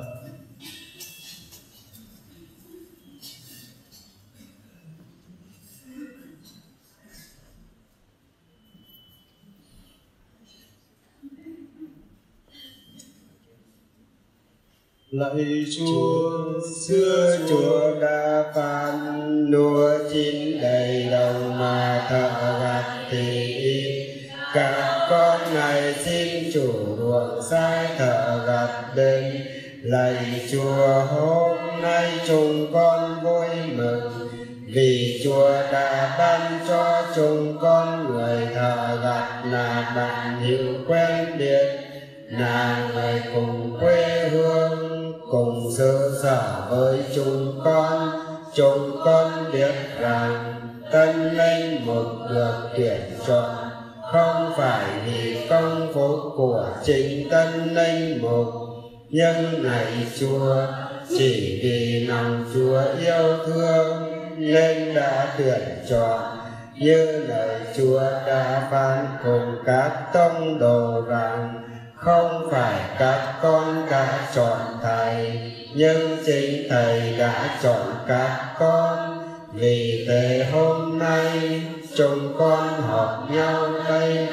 Lạy Chúa, xưa Chúa đã phán lúa chín đầy đồng mà thợ gặt thì ít. Các con Ngài xin chủ ruộng sai thợ gặt đến. Lạy Chúa, hôm nay chúng con vui mừng vì Chúa đã ban cho chúng con người thợ gặt là bạn hữu quen biết, là người cùng quê hương, cùng xứ sở với chúng con biết rằng tân linh mục được tuyển chọn không phải vì công phúc của chính tân linh mục, nhưng lạy Chúa, chỉ vì lòng Chúa yêu thương nên đã tuyển chọn, như lời Chúa đã phán cùng các tông đồ rằng không phải các con đã chọn Thầy, nhưng chính Thầy đã chọn các con. Vì thế hôm nay chúng con họp nhau đây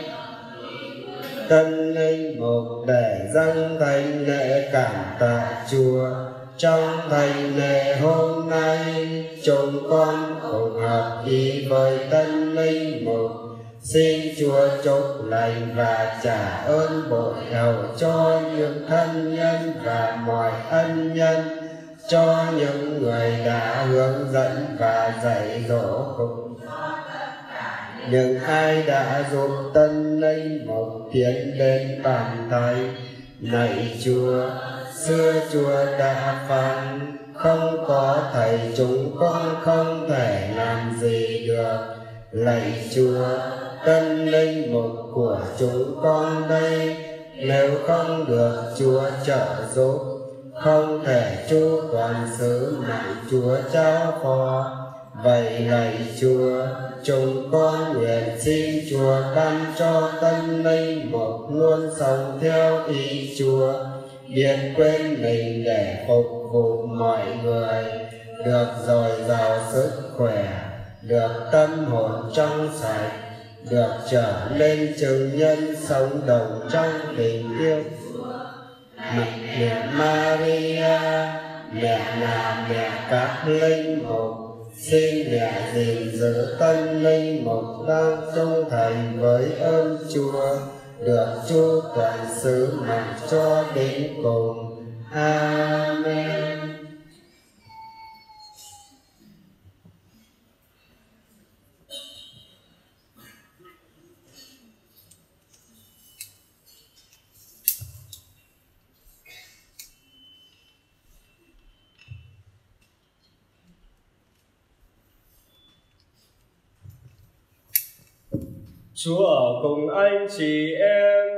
tân linh mục để dâng thánh lễ cảm tạ Chúa. Trong thánh lễ hôm nay chúng con cùng hợp ý với tân linh mục xin Chúa chúc lành và trả ơn bội hậu cho những thân nhân và mọi ân nhân, cho những người đã hướng dẫn và dạy dỗ cùng những ai đã giúp tân linh mục tiến đến bàn tay. Lạy Chúa, xưa Chúa đã phán không có Thầy chúng con không thể làm gì được. Lạy Chúa, Tân Linh Mục của chúng con đây, nếu không được Chúa trợ giúp, không thể chu toàn sứ mạng Chúa trao phó. Vậy lạy Chúa, chúng con nguyện xin Chúa ban cho Tân Linh Mục luôn sống theo ý Chúa, biết quên mình để phục vụ mọi người, được dồi dào sức khỏe, được tâm hồn trong sạch, được trở nên chứng nhân sống đồng trong tình yêu. Mẹ Maria, mẹ là mẹ các linh mục, xin mẹ gìn giữ Tân Linh Mục đang trung thành với ơn Chúa, được chu toàn sứ mạng cho đến cùng. Amen. Chúa ở cùng anh chị em.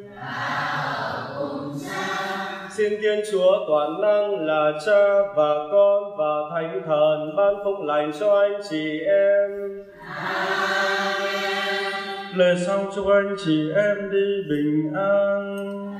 Xin Thiên Chúa toàn năng là Cha và Con và Thánh Thần ban phúc lành cho anh chị em. Lời xong chúc anh chị em đi bình an.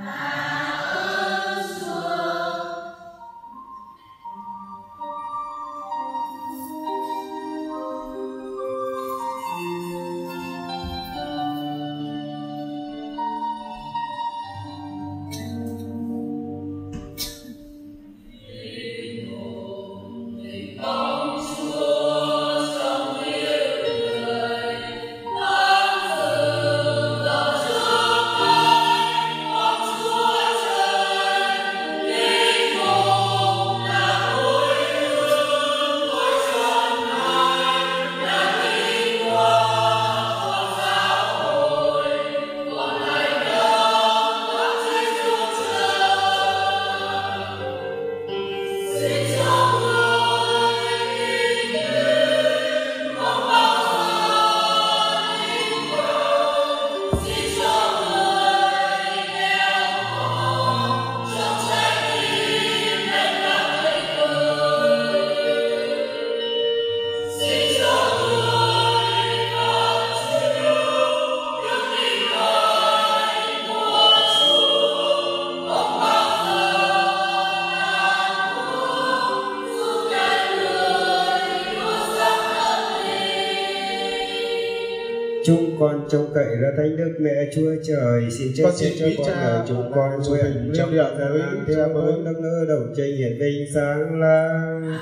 Chúng con trông cậy ra Thánh Đức Mẹ Chúa Trời, xin cho con đời chúng con nguyện trong đạo gia lan theo ơn nước nữ đầu tranh hiển vinh sáng lang.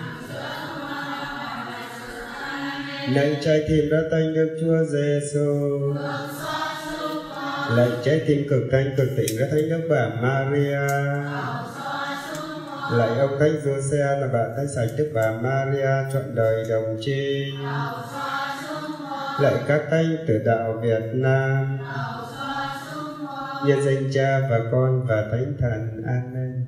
Lạy trái tim đã Thánh Đức Chúa Giêsu, lạy trái tim cực thanh cực tịnh đã Thánh Đức Bà Maria, lạy ông Thánh Giô-se là bà Thánh Sạch Đức Bà Maria trọn đời đồng trinh, lạy các thánh tử đạo Việt Nam, nhân danh Cha và Con và Thánh Thần. Amen.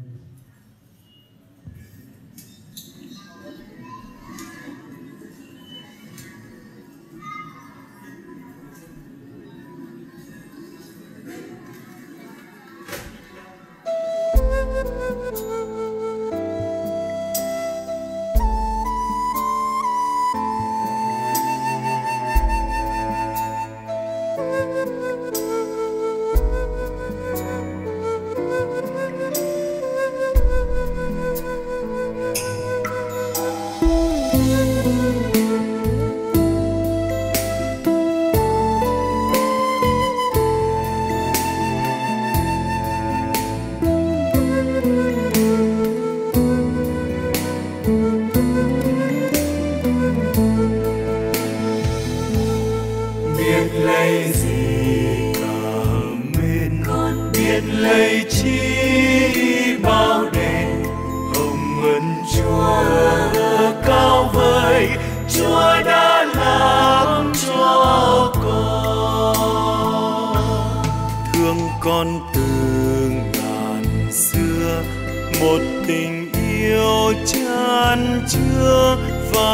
Con từ ngàn xưa một tình yêu trai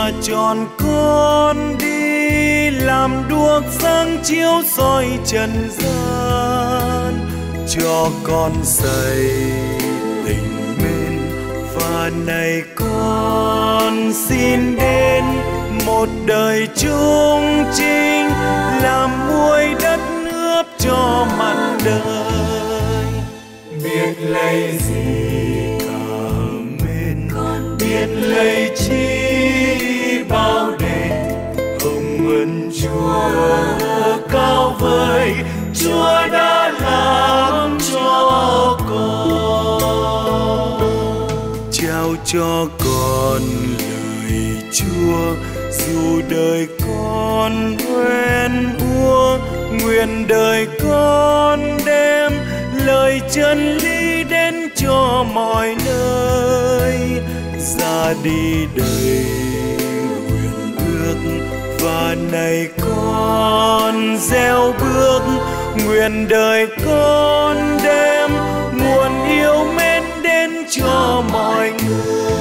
và chọn con đi làm đuốc sáng chiếu soi trần gian, cho con dày tình mến. Và này con xin đến một đời trung chính, làm muối đất nước cho mặn đời. Biết lấy gì cả mến, biết lấy chi bao đền. Hồng ân Chúa cao vời, Chúa đã làm cho con. Trao cho con lời Chúa, dù đời con hoen úa, nguyện đời con đem lời chân lý đến cho mọi nơi. Ra đi đầy nguyện ước, và này con gieo bước, nguyện đời con đem nguồn yêu mến đến cho mọi người.